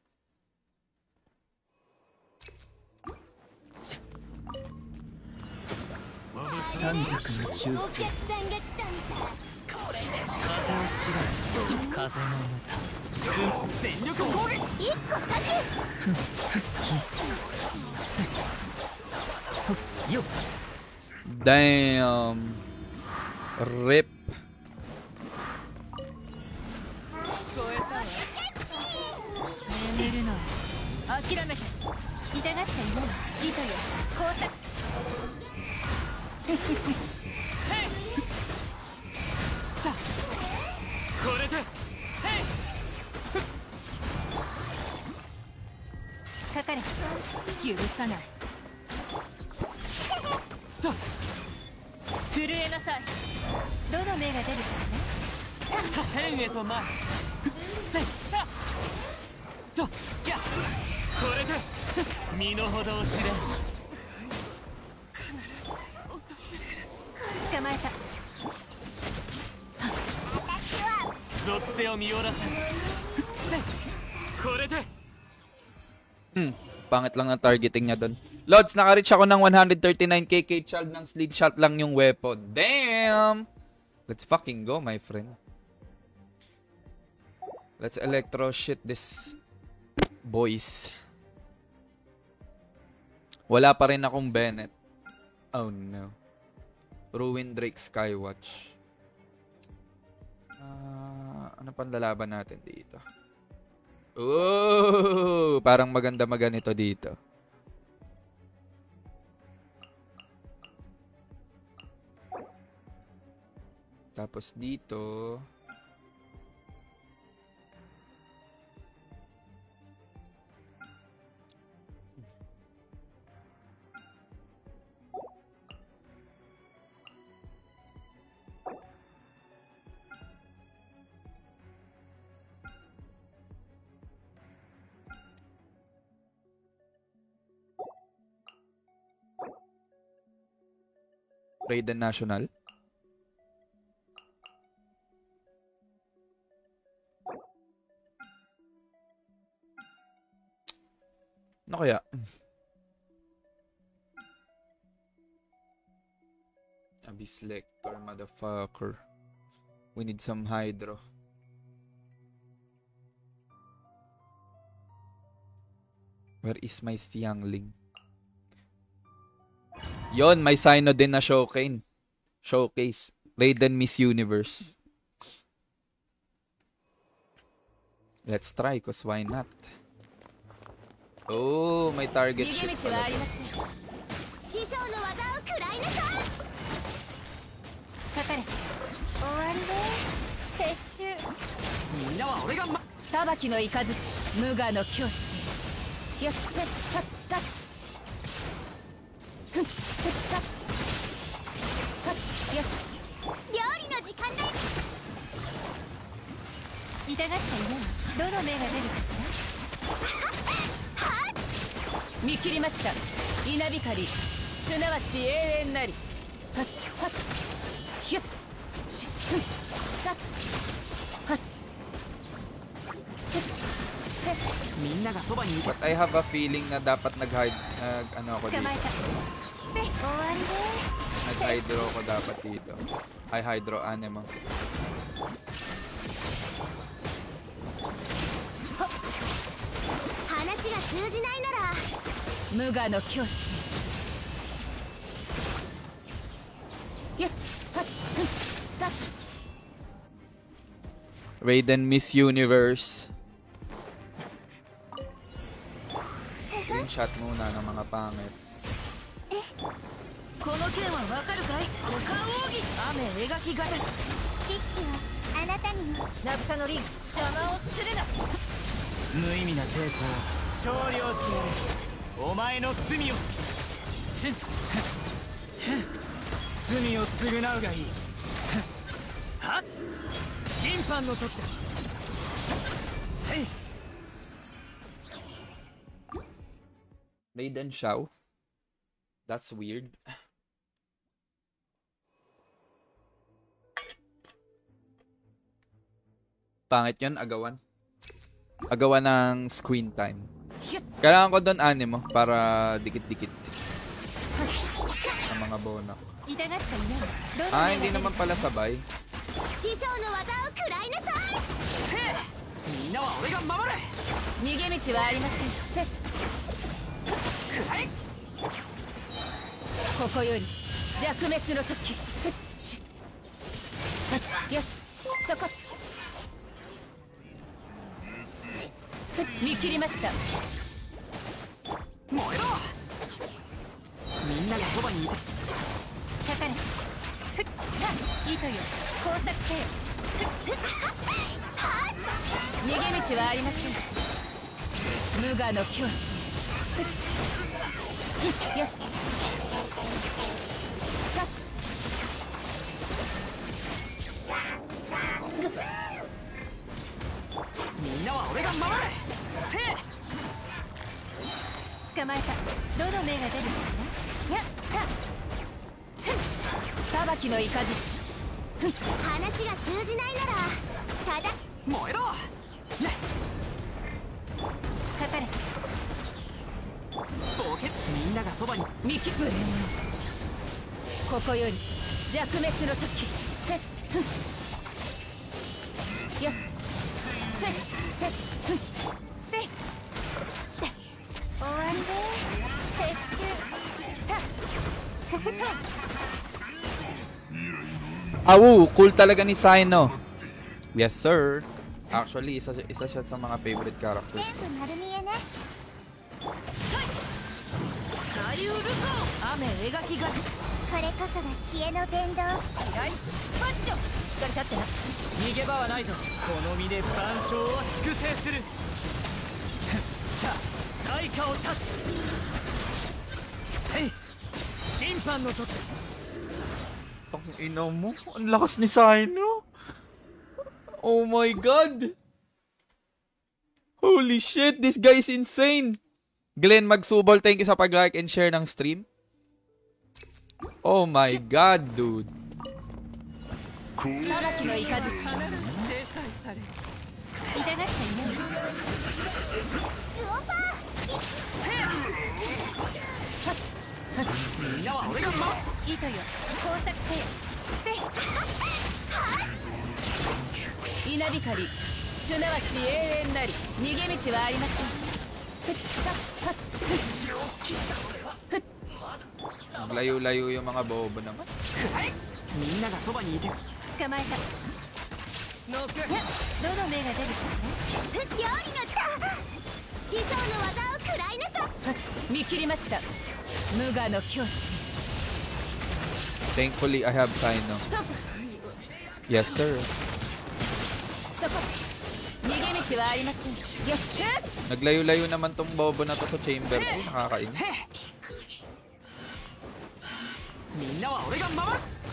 三尺の修正。風を知らん風の歌。全力攻撃。 一個下げよっ。 Damn. Rip. 眠るの諦めて痛がっちゃいない糸よ工作これでかかれ許さない震えなさいどの目が出るかしら天へと前せいとやこれで身の程を知れ。 捕まえた属性を見下らせせいこれで Hmm. Pangit lang ang targeting niya doon. Lods, naka-reach ako ng one thirty-nine K K child ng slingshot lang yung weapon. Damn! Let's fucking go, my friend. Let's electro shit this boys. Wala pa rin akong Bennett. Oh no. Ruin Drake Skywatch. Uh, ano pang lalaban natin dito? Oh, parang maganda maganito dito. Tapos dito Raiden National. Ano kaya? Abyss Lector, motherfucker. We need some Hydro. Where is my Xiangling? Yon, may Sino din na showcase. Showcase. Raiden Miss Universe. Let's try, cause why not? Oh, may target shit pala. But I have a feeling na dapat nag-hide, nag, ano ako dito. Nag-hydro ko dapat dito. Ay, hydro anima. Raiden Miss Universe. Screenshot muna ng mga pangit. Raiden Xiao? That's weird. Pangit yun, agawan. Agawan ng screen time. Kailangan ko doon animo para dikit-dikit ang mga bonak. 痛がっちゃいない。 Ah, hindi naman pala sabay. 師匠の技を食らいなさい。 みんなは俺が守る。 逃げ道はありません。 くらえ。 ここより弱滅の時。シュッ。よっ、そこ。見切りました。 燃えろ。みんながそばにいて。 かかれ。ふっ、はっ、糸よ、工作せよ。逃げ道はありません。無我の境地。ふっ、よっ。さっ。 みんなは俺が守る。せえ。 捕まえた。どの目が出るかな。やった。裁きの雷。話が通じないならただ燃えろ。 かかれ。 冒険。みんながそばに。 見切れ。ここより弱滅の時。せっ、ふん。よっ。せっ、せっ、ふん。せっ。終わりで撤収。たっ。ふふと。 Awu, cool talaga ni Sino. Yes, sir. Actually, isa, isa siya sa mga favorite characters. 全部丸見えね。 大ウルコ雨描きが。 これこそが知恵の伝道。 はいマッチョ。しっかり立ってな。逃げ場はないぞ。この身で万象を粛清する。さあ対価を断つ。せい審判の時。 Ang ina mo, ang lakas ni Sino. Oh my god. Holy shit, this guy is insane. Glenn Magsubol, thank you sa pag-like and share ng stream. Oh my god, dude. 裁きの雷。痛がっちゃいない。ウオパー。 みんなは俺が守る。 糸よ、工作せよ。せ稲光、すなわち永遠なり。逃げ道はありません。ふっさっふっ。 Layo-layo yung mga bobo naman. みんながそばにいて。 捕まえた。ノック。どの目が出るかね。料理のだ。師匠の技を食らいなさい。見切りました。無我の境地。 Thankfully, I have Sino. Yes, sir. そこ。逃げ道はありません。よし。 Naglayo-layo naman tong bobo na to sa chamber ko. Nakakainis. みんなは俺が守る。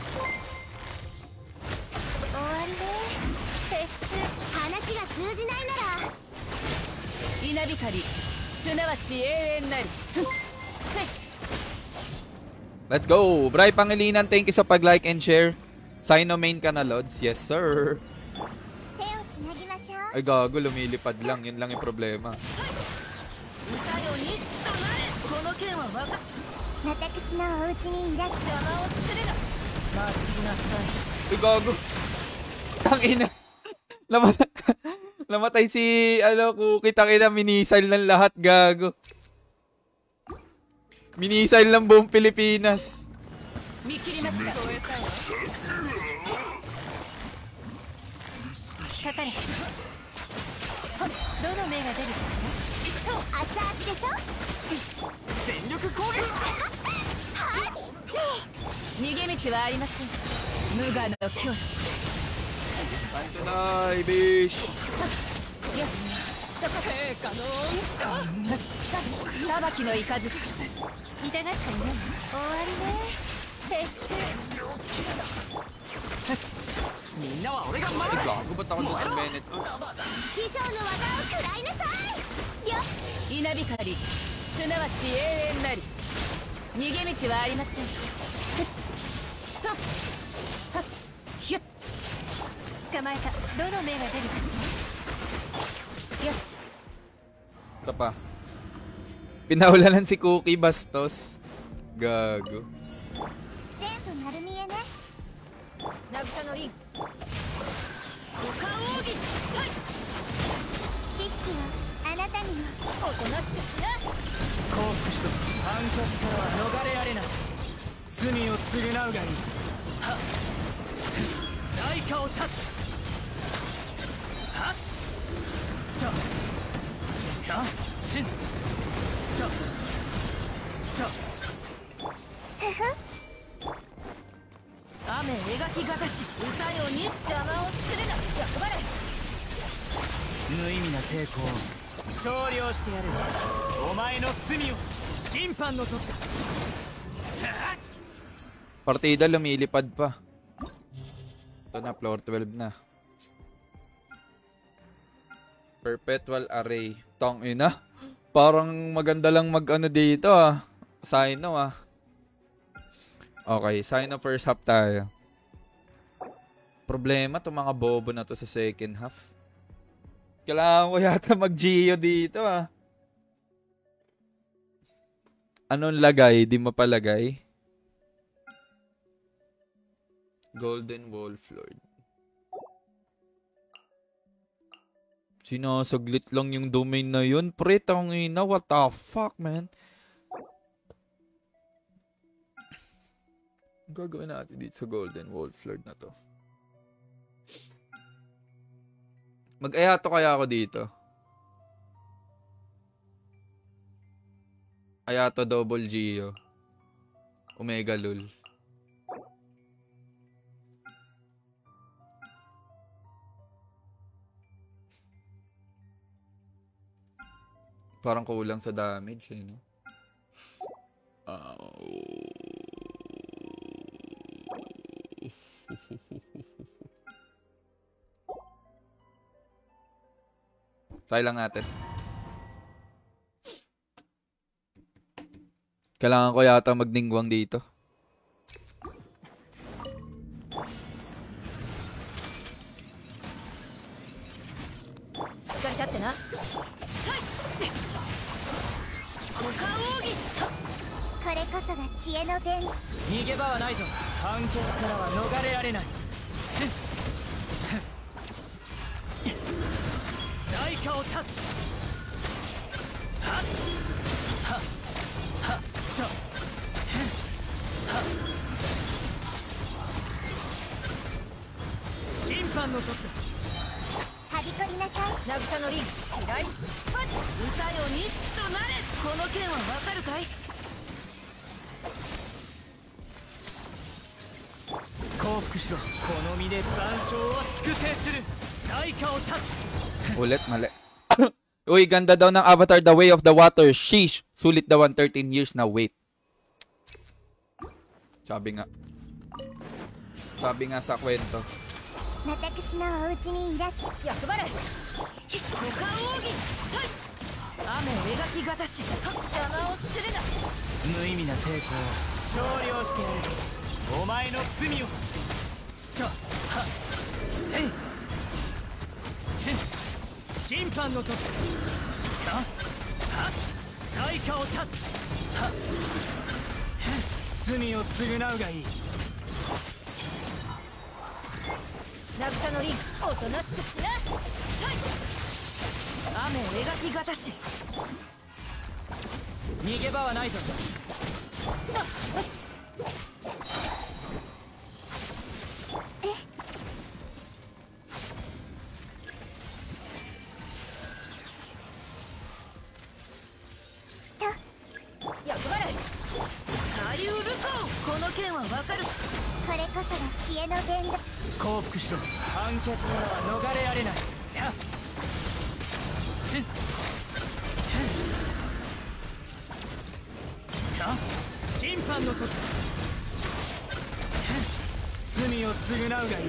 終わりで撤収。話が通じないなら稲光、すなわち永遠なり。 Let's go! Bray Pangilinan, thank you sa pag-like and share. Sino main ka na, Lods? Yes, sir. Ay, gago. Lumilipad lang. Yun lang yung problema. Ay, gago. Tangina. Namatay, namatay si, ano, Cookie. Tangina, minisile ng lahat, gago. Minisile ng buong Pilipinas. Antonay, bish. 裁きの雷。痛がっちゃいない。終わりね。撤収。 みんなは俺が守る。 Gago, ba't ako doon sa Bennett? 師匠の技を食らいなさい。稲光、すなわち永遠なり。逃げ道はありません。ストップ。はっ、ヒュッ。捕まえた。どの目が出るかしら。よっ。 Ito pa. Pinaulalan si Cookie Bastos. Gago. 渚のリン五感奥義知識はあなたにもおとなしくしな。 降伏しろ。判決からは逃れられない。罪を償うがいい。はっ代価を断つ。はっとかしんとと雨描きがたし歌よに邪魔をするな。役割無意味な抵抗。勝利をしてやる。お前の罪を審判の時だ。 Partida lumilipad pa. Ito na, floor twelve na. Perpetual array. Tong ina. Parang maganda lang mag-ano dito ah. Sino ah. Okay, Sino first half tayo. Problema to mga bobo na to sa second half. Kailangan ko yata mag-Geo dito ah. Anong lagay? Di mapalagay. Golden Wolf Lord. Sinasaglit lang yung domain na yun. Pre, tangina. What the fuck, man? Gagawin natin dito sa Golden Wolf Lord na to. Mag-ayato kaya ako dito. Ayato double Geo. Omega Lul. Parang kulang sa damage eh, no? Oh. Try lang natin. Kailangan ko yata magningwang dito.逃げ場はないぞ。判決からは逃れられない。代価を断つ。はっはっはっとはっ審判の時だ。 はびこりなさい。渚のリン嫌い。歌よ錦となれ。この件はわかるかい。 降伏しろ。この身で万象を粛清する。代価を断つ。 Ulit, mali. Uy, ganda daw ng Avatar The Way of the Water. Sheesh. Sulit daw ang thirteen years na wait. Sabi nga. Sabi nga sa kwento. 無意味な抵抗。勝利をしてやる。お前の罪を。とはっせい。審判の時かはっ代価を断つ。はっ罪を償うがいい。 渚のリンおとなしくしな。 雨描きがたし逃げ場はないぞ。降伏しろ。判決からは逃れられない。やっ審判の時罪を償うがいい。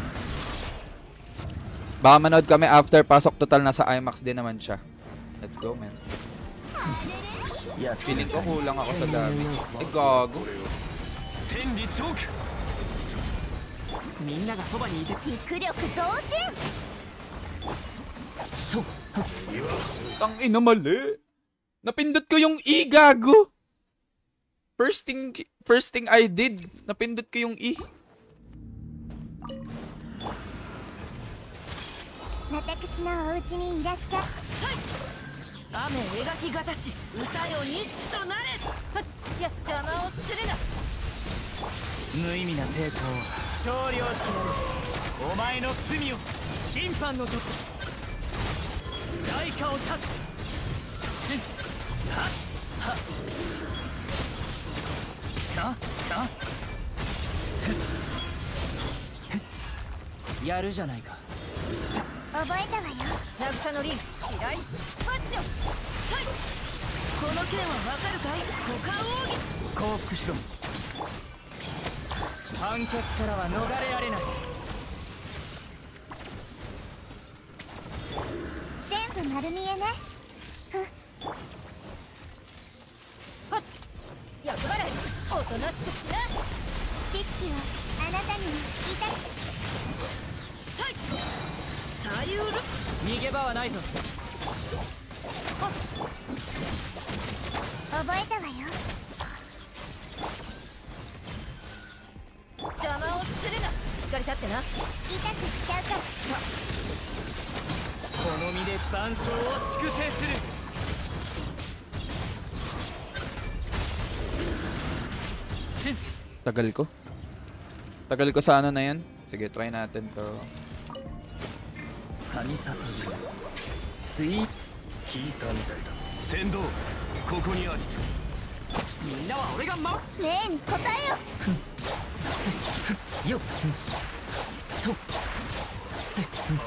Baka manood kami after pasok. Total na sa IMAX din naman siya. Let's go, man. Feeling ko kulang ako sa dami. Eh, gago. みんながそばにいて肉力同心。 そう。 Tangina, mali. Napindot ko yung E, gago. First thing, first thing I did, napindot ko yung E. 私のお家にいらっしゃい。 雨描きがたし歌よ錦となれ。 いや邪魔をするな。 無意味な抵抗を勝利をしてやる。お前の罪を審判の時代価を断つ。はっはっかかやるじゃないか。 覚えたわよ。渚のリン嫌い発情。はい、この剣はわかるかい。股間奥義。 降伏しろ。判決からは逃れられない。 全部丸見えね。はっやくばれおとなしくしな。知識はあなたにも言いたく。はい左右る。 逃げ場はないぞ。 覚えたわよ。邪魔をするな。しっかり立ってな。痛くしちゃうから。 この身で万象を粛清する。 Tagal ko. Tagal ko sa ano na yan. Sige, try natin to. 神里スイー聞いたみたいだ。天道ここにあり。みんなは俺が守る。 ねえに答えよ。 よっとせっ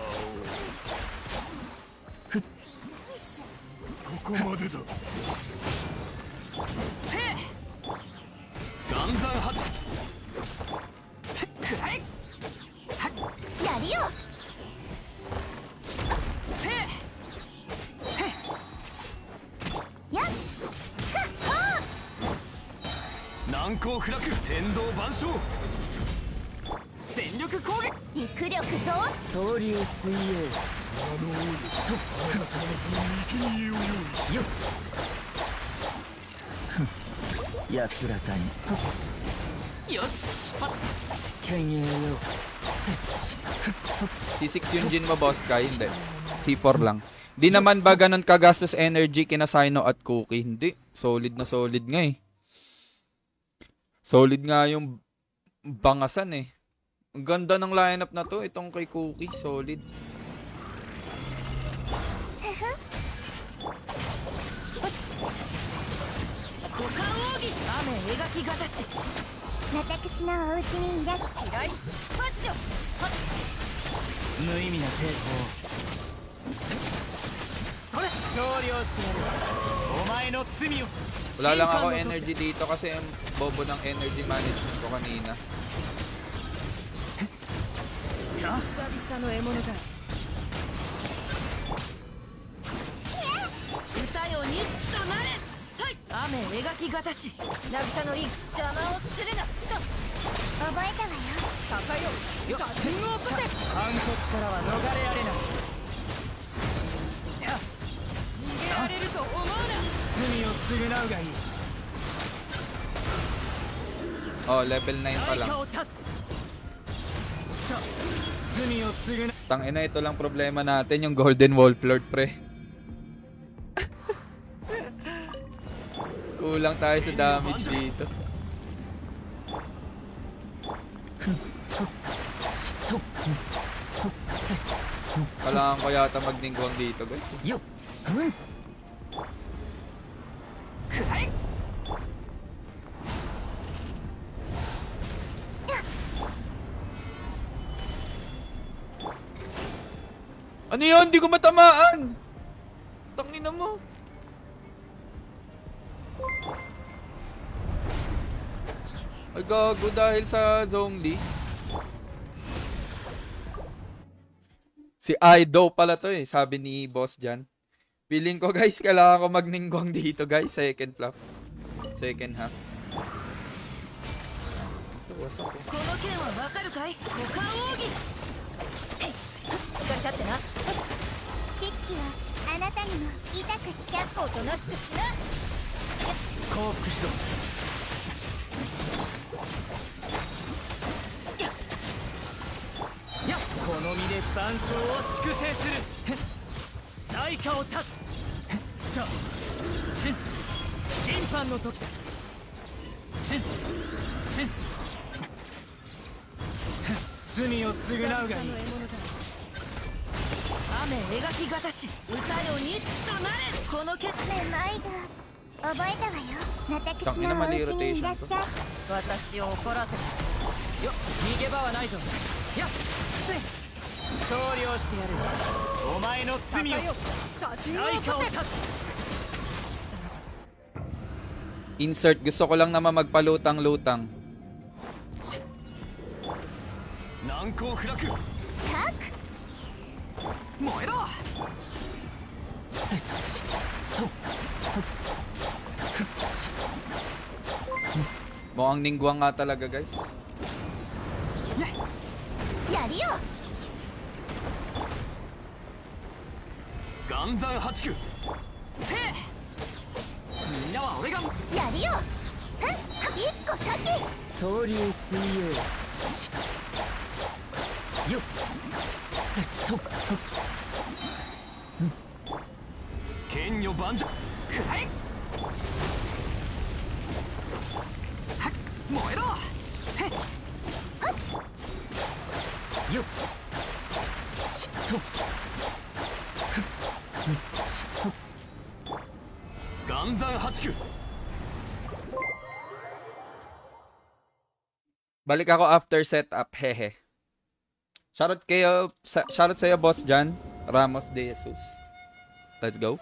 ここまでだ。せ岩山発くらえやるよ。 難攻不落天道万象。全力攻撃。 肉力どう。 総流水泳。あの王女とあなた様のために生贄を用意しよう。安らかに。よし出発。犬猿よ。 C six yung Jin mo, boss Kai? Hindi. C four lang. Di naman ba ganun kagastos energy kina Sino at Cookie? Hindi. Solid na solid nga eh. Solid nga yung bangasan eh. Ang ganda ng lineup na to. Itong kay Cookie. Solid. Wala lang ako energy dito kasi yung bobo ng energy management ko kanina. Oh, level nine pa lang. Tangina, ito lang problema natin, yung Golden Wolf Lord, pre. Kulang tayo sa damage dito. Kailangan ko yata magningwang dito, guys. Ano yun? Hindi ko matamaan! Tangina mo! Ay gago dahil sa Zhongli. Si Aido pala to eh, sabi ni boss dyan. Feeling ko guys, kailangan ko magningwang dito guys, second flop. Second half. Ito, wasak eh. この身で万象を粛清する。在下を立つ。さあ、審判の時だ。罪を償うがいい。雨描きがたし、歌よ日となれ。この決めまいが覚えたわよ。私 Tangina, のお mali 家にい rotation らっ to. しゃい。 私を怒らせた。よっ、逃げ場はないぞ。やっ、せい。勝利をしてやる。お前の罪を。在下を立つ。 Insert. Gusto ko lang naman magpalutang-lutang. 難攻不落。燃えろ。 Mukhang ningguang nga talaga, guys. やるよ。 岩山八九。せい。みんなは俺が。 やるよ。うん、一個先。 総流水泳。よっ。せっと。剣女万丈。くらえ。はっ、燃えろ。へっ。よっ。しっと。岩山八九。 Balik ako after setup, hehe. Shoutout kayo, sa, shoutout sa'yo, Boss John Ramos de Jesus. Let's go.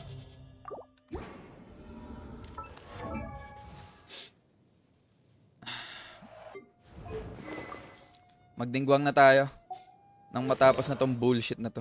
Magdingguang na tayo nang matapos na tong bullshit na to.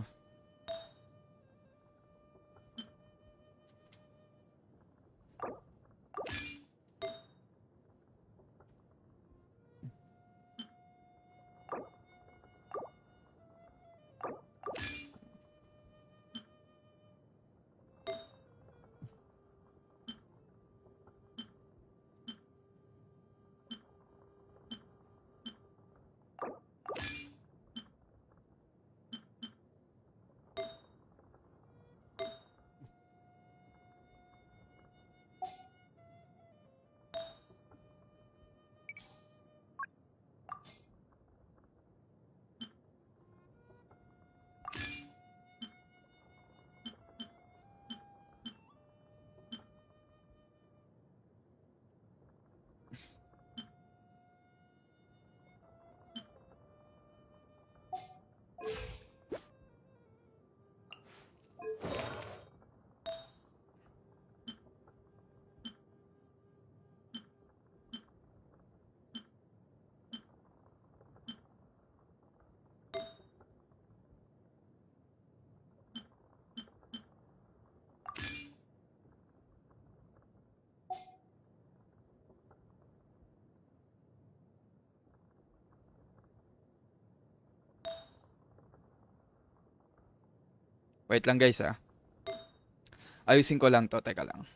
Wait lang guys ah. Ayusin ko lang to. Teka lang.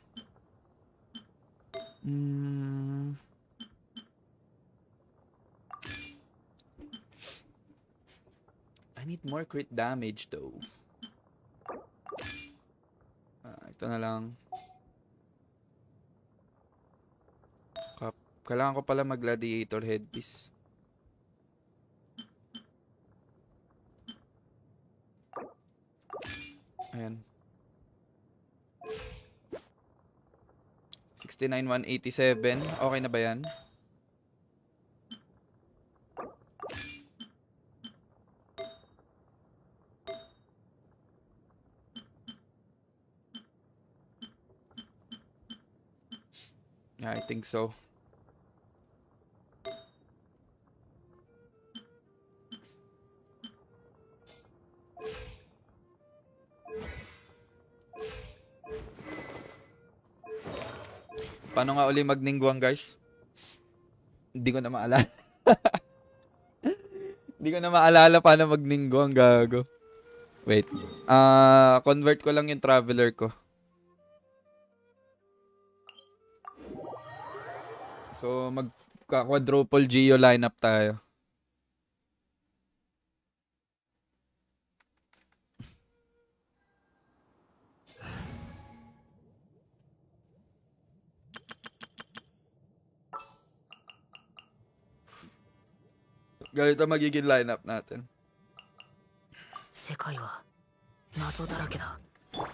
Hmm. I need more crit damage though. Ah, ito na lang. Kap Kailangan ko pala mag-gladiator headpiece. Ayan. sixty-nine one eighty-seven. Okay na ba yan? Yeah, I think so. Paano nga uli magningguang, guys? Hindi ko na maalala. Hindi ko na maalala paano magningguang, gago. Wait. Ah, uh, convert ko lang yung traveler ko. So, mag-quadruple Geo lineup tayo. Ganito magiging lineup natin. 世界は謎だらけだ。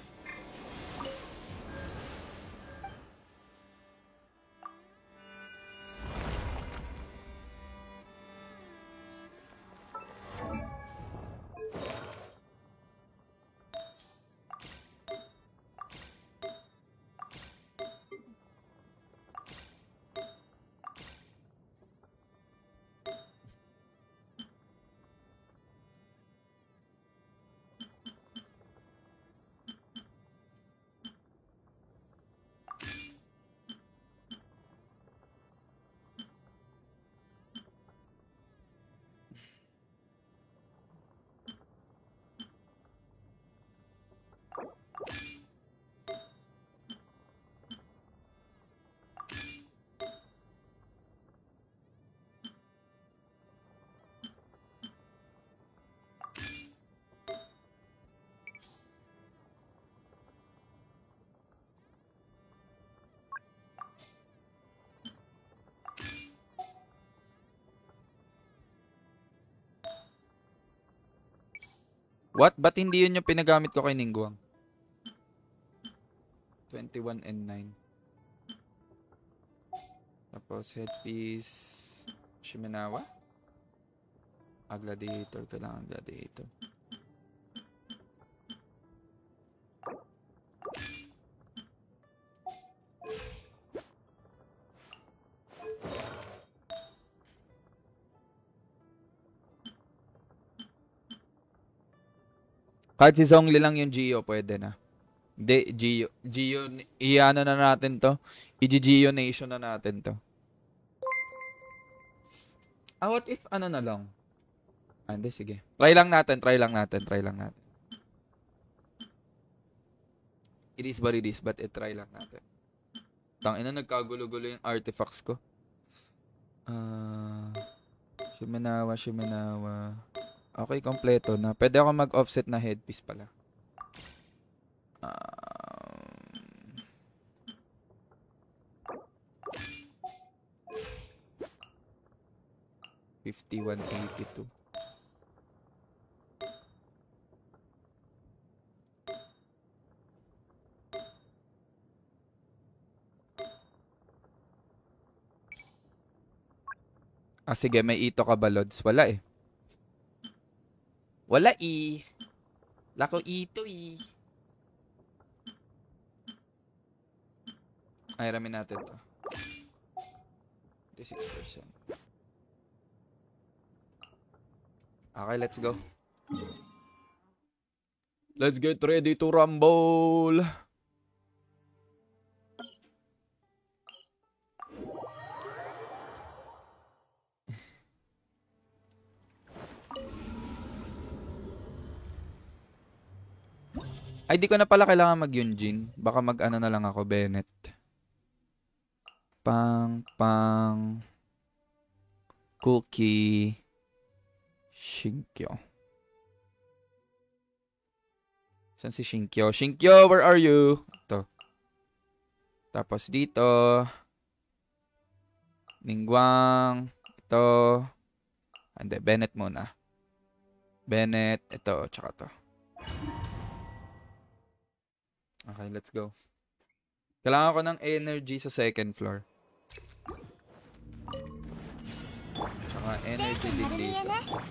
What? Ba't hindi yun yung pinagamit ko kay Ningguang? twenty-one and nine. Tapos headpiece. Shimenawa? Ah, gladiator. Kailangan gladiator. Kahit si Zhongli lang yung Gio, pwede na. Hindi, Gio. Gio, i-ano na natin to. I-Gio Nation na natin to. Ah, what if, ano na lang? Ah, hindi, sige. Try lang natin, try lang natin, try lang natin. It is what it is, but i-try lang natin. Tangina, nagkagulo-gulo yung artifacts ko. Ah, uh, Shimenawa, Shimenawa. Okay, kompleto na. Pwede ako mag-offset na headpiece pala. Um, fifty-one eighty-two. Ah, sige. May ito ka ba, Lods? Wala eh. Wala i. Lako ito i. Ay, ramin natin to. fifty-six percent. Okay, let's go. Let's get ready to rumble. Ay, di ko na pala kailangan mag-Yunjin. Baka mag-ano na lang ako, Bennett. Pang, pang, Cookie, Shinkyo. Saan si Shinkyo? Shinkyo, where are you? Ito. Tapos dito. Ningguang. Ito. Hindi, Bennett muna. Bennett. Ito, tsaka to. Okay, let's go. Kailangan ko ng energy sa second floor. Tsaka energy din dito.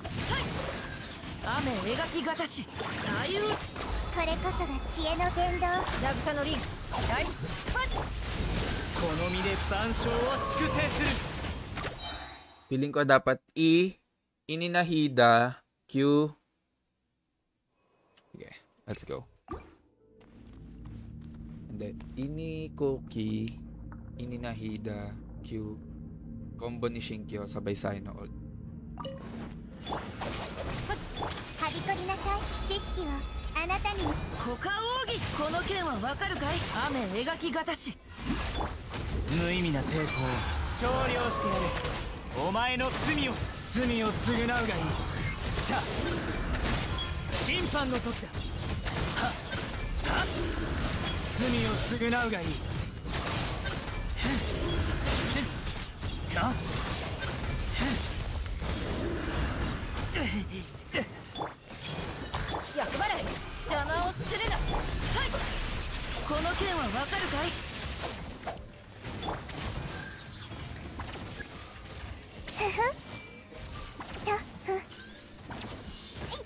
Feeling ko dapat I, ininahida, Q. Okay, let's go. Ini Cookie, ini Nahida, Q, combo ni Shinkyo, sabay Sinold. 役払い邪魔をするな。はい、この件はわかるかい。ふふふふ痛い。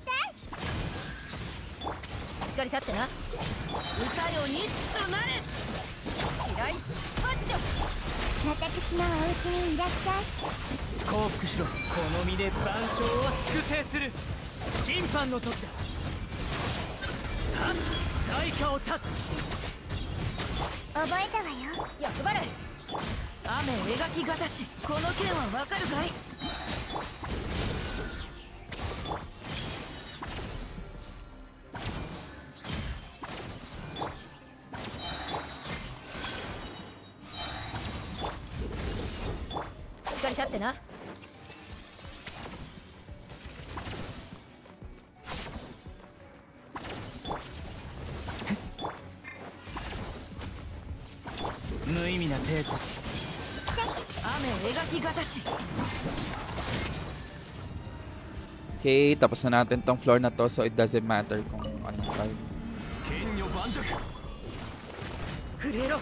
しっかり立ってな。歌よにとなれ。嫌いパチよ。私のお家にいらっしゃい。 降伏しろ。この身で万象を粛清する審判の時だ。対価を断つ。 覚えたわよ。役払い雨描きがたし。この件はわかるかい。しっかり立ってな。 無意味な抵抗。 雨描きがたし。 Okay, tapos na natin tong floor na to, so it doesn't matter kung anong card. 剣女盤石。触れろ。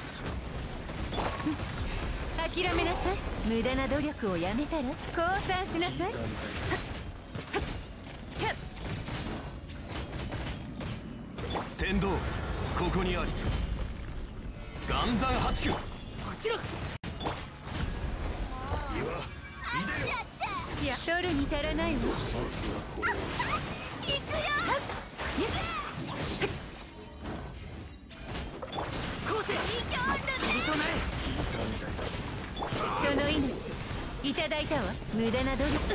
諦めなさい。無駄な努力をやめたら降参しなさい。 天道ここにあり。岩山八九。こちら。 いや、取るに足らないわ。行くよ。 こうせ。塵となれ。 その命いただいたわ。無駄な努力。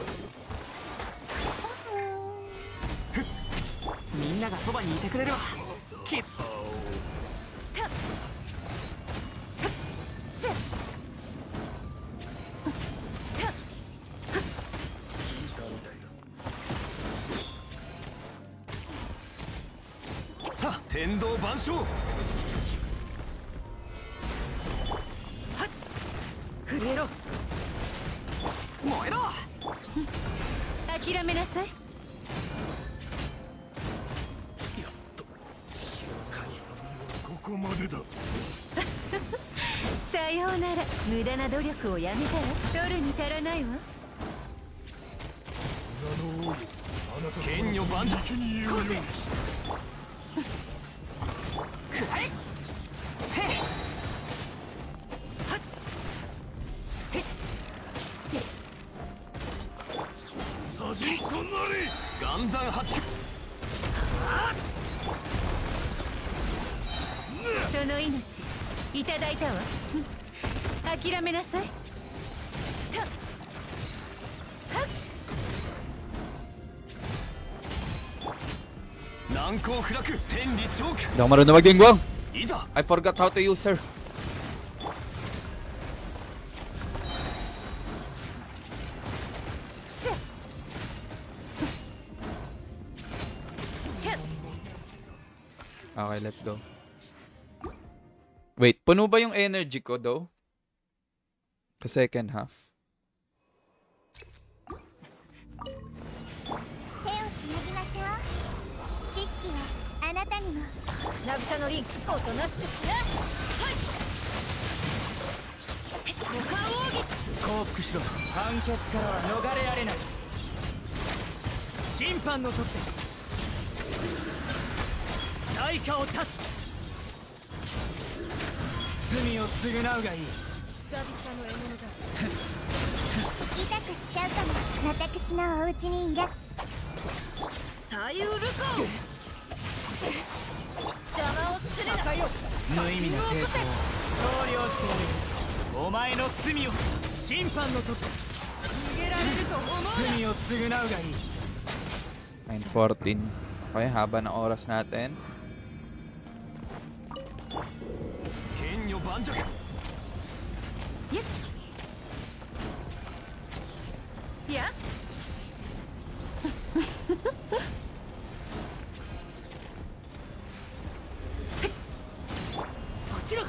みんながそばにいてくれるわ。きっ天道万象。はっ触れろ。燃えろ。 諦めなさい。 ここまでだ。 さようなら。無駄な努力をやめたら取るに足らないわ。 剣女万丈。こうせ。岩山八九。 その命いただいたわ。諦めなさい。 難攻不落。天理チョーク。 Hindi ako marunong mag-ingwang. いざ。 I forgot how to use her. Okay, let's go. Wait, puno ba yung energy ko though? Ka second half. 手をつなぎましょう。知識はあなたにも。渚のリンおとなしくしな。はい。股間奥義。 降伏しろ。判決からは逃れられない。審判の時だ。対価を断つ。罪を償うがいい。 久々の獲物だ。痛くしちゃうかも。私のお家にいら。さゆるか。邪魔をするな。 無意味な抵抗。勝利をしてやる。お前の罪を。審判の時だ。 逃げられると思う。 罪を償うがいい。 nine fourteen. Okay, haba ng oras natin. 剣女盤石。 いや。 こちら。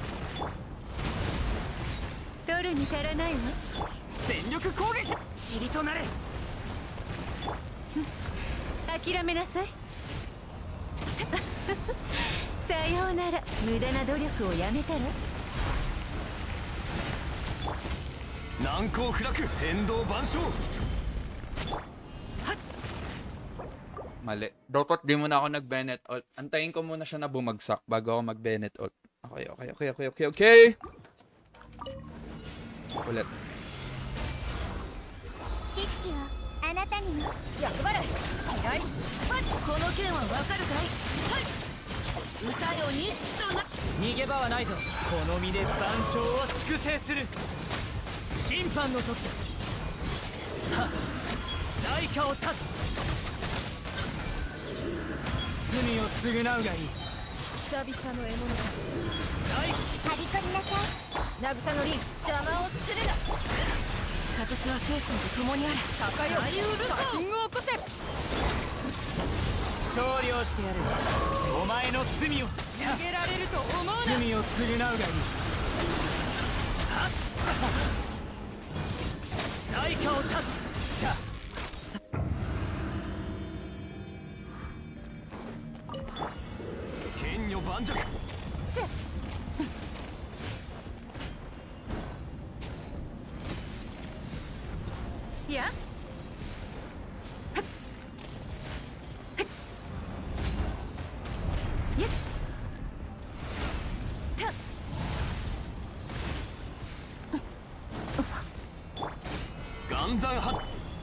取るに足らないわ。 全力攻撃。塵となれ。 諦めなさい。さようなら。無駄な努力をやめたら。 難攻不落天道万象。 Mali. Dapat di muna ako nag-Bennett ult. Antayin ko muna siya na bumagsak bago ako mag-Bennett ult. Okay, okay, okay, okay, okay, okay. Ulit. 知識はあなたにも。役払い。はい。この剣はわかるかい。はい。歌よ錦とな。 逃げ場はないぞ。この身で万象を粛清する。審判の時だ。はっ。代価を断つ。 罪を償うがいい。 久々の獲物だ。 はい。 はびこりなさい。慰の輪、邪魔をするな。形は精神と共にある。高よ、写真を起こせ。 勝利をしてやる。お前の罪を。 逃げられると思うな。 罪を償うがいい。はっ。代価を断つ。じゃ。 剣女盤石。 いや。やっ。た。 岩山発。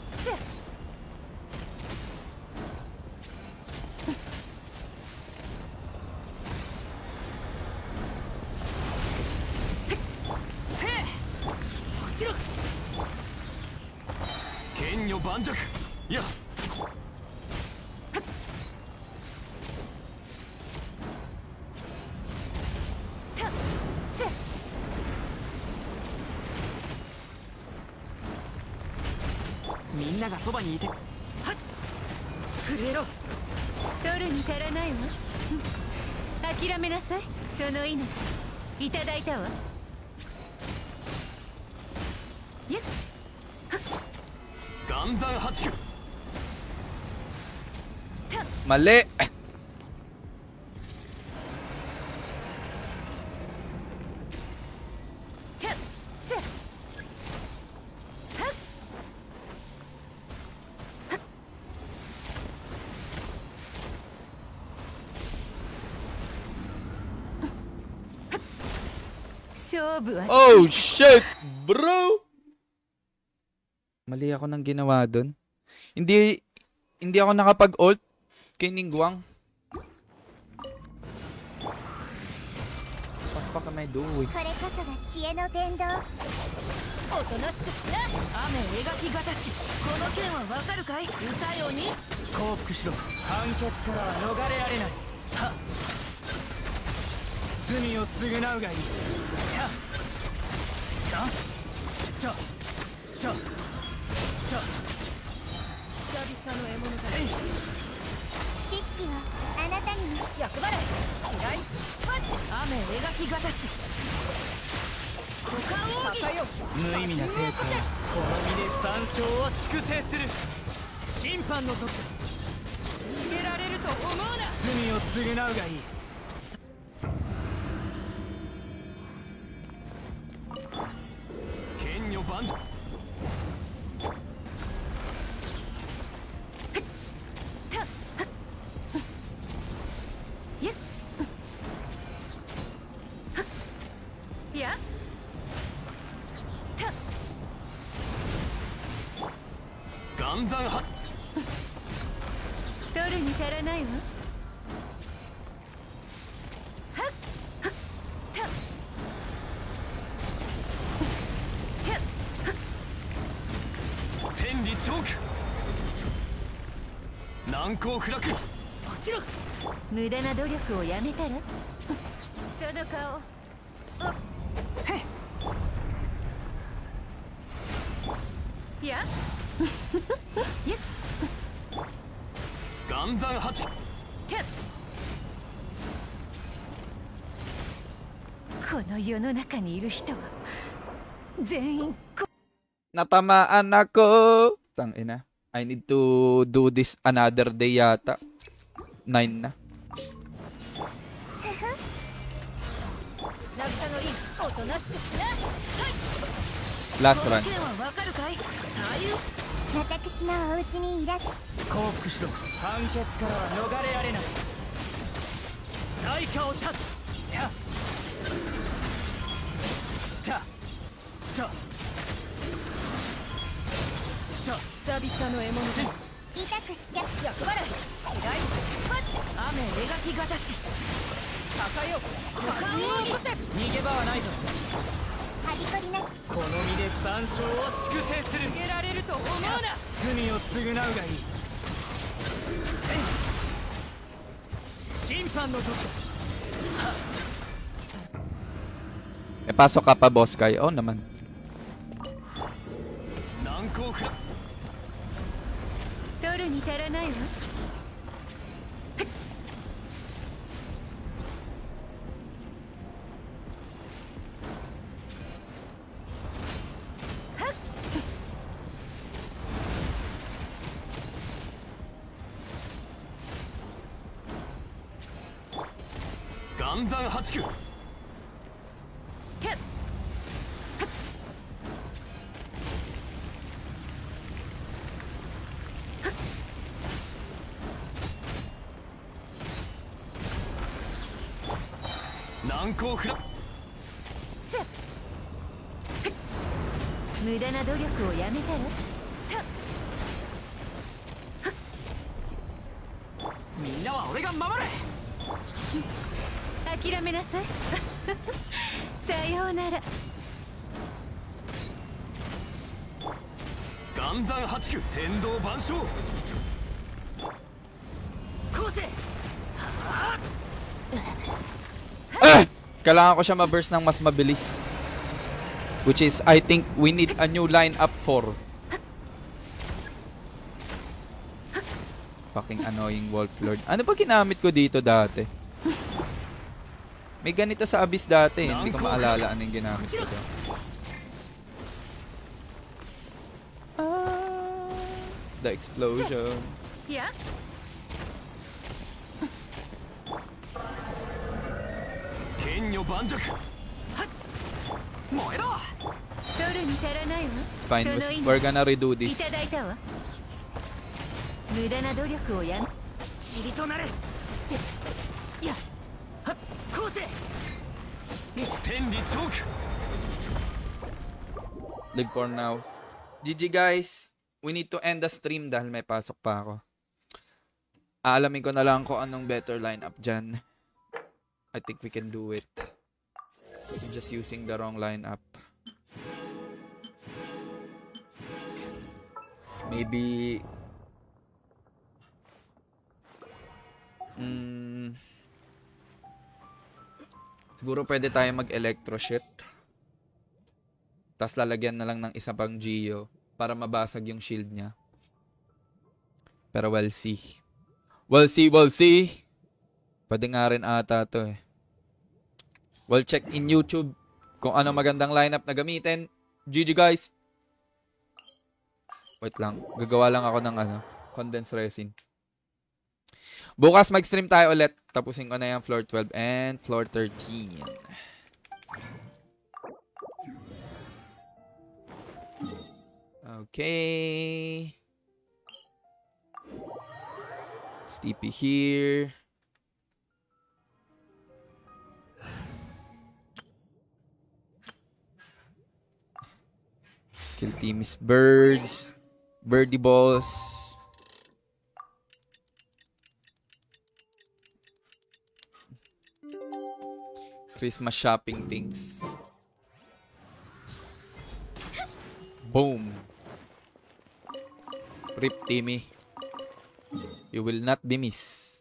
剣女盤石。いや。みんながそばにいて。はっ。震えろ。 取るに足らないわ。諦めなさい。その命いただいたわ。やっ。 岩山八九。 Mali. Oh shit, bro. Mali ako ng ginawa doon. Hindi hindi ako nakapag-ult kay Ningguang. What the fuck am I doing? これこそが知恵の伝道。おとなしくしな。雨描きがたし。この剣はわかるかい。歌よに。 降伏しろ。判決からは逃れられない。はっ。罪を償うがいい。やっ。あ。ちょ。ちょ。 久々の獲物だ。知識はあなたにも。役払い。左。雨描きがたし。 無意味な抵抗。この身で万象を粛清する。審判の時だ。 逃げられると思うな。 罪を償うがいい。剣女万丈。 岩山発。 取るに足らないわ。 天理チョーク。難攻不落。落ちろ。 無駄な努力をやめたら。その顔。へっ。いや。 岩山発。 この世の中にいる人は全員こ Natamaan ako. Tang ina. I need to do this another day yata. Nine na. Last run. 私のお家にいらし降伏しろ。判決からは逃れられない。対価を断つ。やたたた久々の獲物だ。 痛くしちゃう。 役払いライブ出発。雨描きがたし高よ果敢を起こせ。 逃げ場はないぞ。 はびこりなす。 この身で万象を粛清する。 逃げられると思うな。 罪を償うがいい。審判の時だ。 May pasok ka pa, boss Kai. Oo naman. 難攻不落。 取るに足らないわ。 岩山八九。 難攻不落。 無駄な努力をやめたら。 みんなは俺が守れ。 諦めなさい。さようなら。 岩山八九天道万象。こうせ。 Ah! Kailangan ko siya ma-burst ng mas mabilis. Which is, I think, we need a new lineup for. Fucking annoying Wolf Lord. Ano ba ginamit ko dito dati? May ganito sa Abyss dati. Hindi ko maalala ano yung ginamit ko doon. Ah, the explosion. Yeah? 剣女盤石。燃えろ。 取るに足らないわ。 It's fine. We're gonna redo い this. ただいたわ。無駄な努力をやめ。 塵となれ。いや。はっ、こうせ。天理チョーク。 Live for now. G G guys. We need to end the stream dahil may pasok pa ako. Aalamin ko na lang kung anong better lineup dyan. I think we can do it. I'm just using the wrong lineup. Maybe... Mm, siguro pwede tayo mag-electro shit. Tapos lalagyan na lang ng isa pang Geo para mabasag yung shield niya. Pero we'll see. We'll see, we'll see. Pwede nga rin ata to eh. We'll check in YouTube kung ano magandang lineup na gamitin. G G guys. Wait lang. Gagawa lang ako ng ano, condensed resin. Bukas mag-stream tayo ulit. Tapusin ko na yung floor twelve and floor thirteen. Okay. Steepy here. Kill team is birds. Birdie balls. Christmas shopping things. Boom. Rip Timmy. You will not be missed.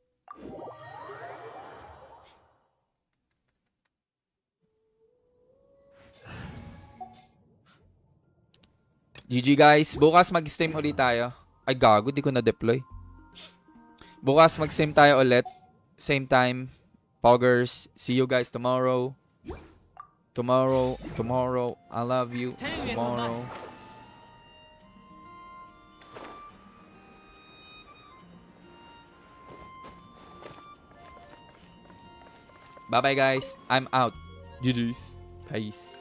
G G guys. Bukas mag-stream ulit tayo. Ay gago, di ko na-deploy. Bukas mag-stream tayo ulit. Same time. Poggers. See you guys tomorrow. Tomorrow. Tomorrow. I love you. Tomorrow. Bye-bye guys. I'm out. G G's. Peace.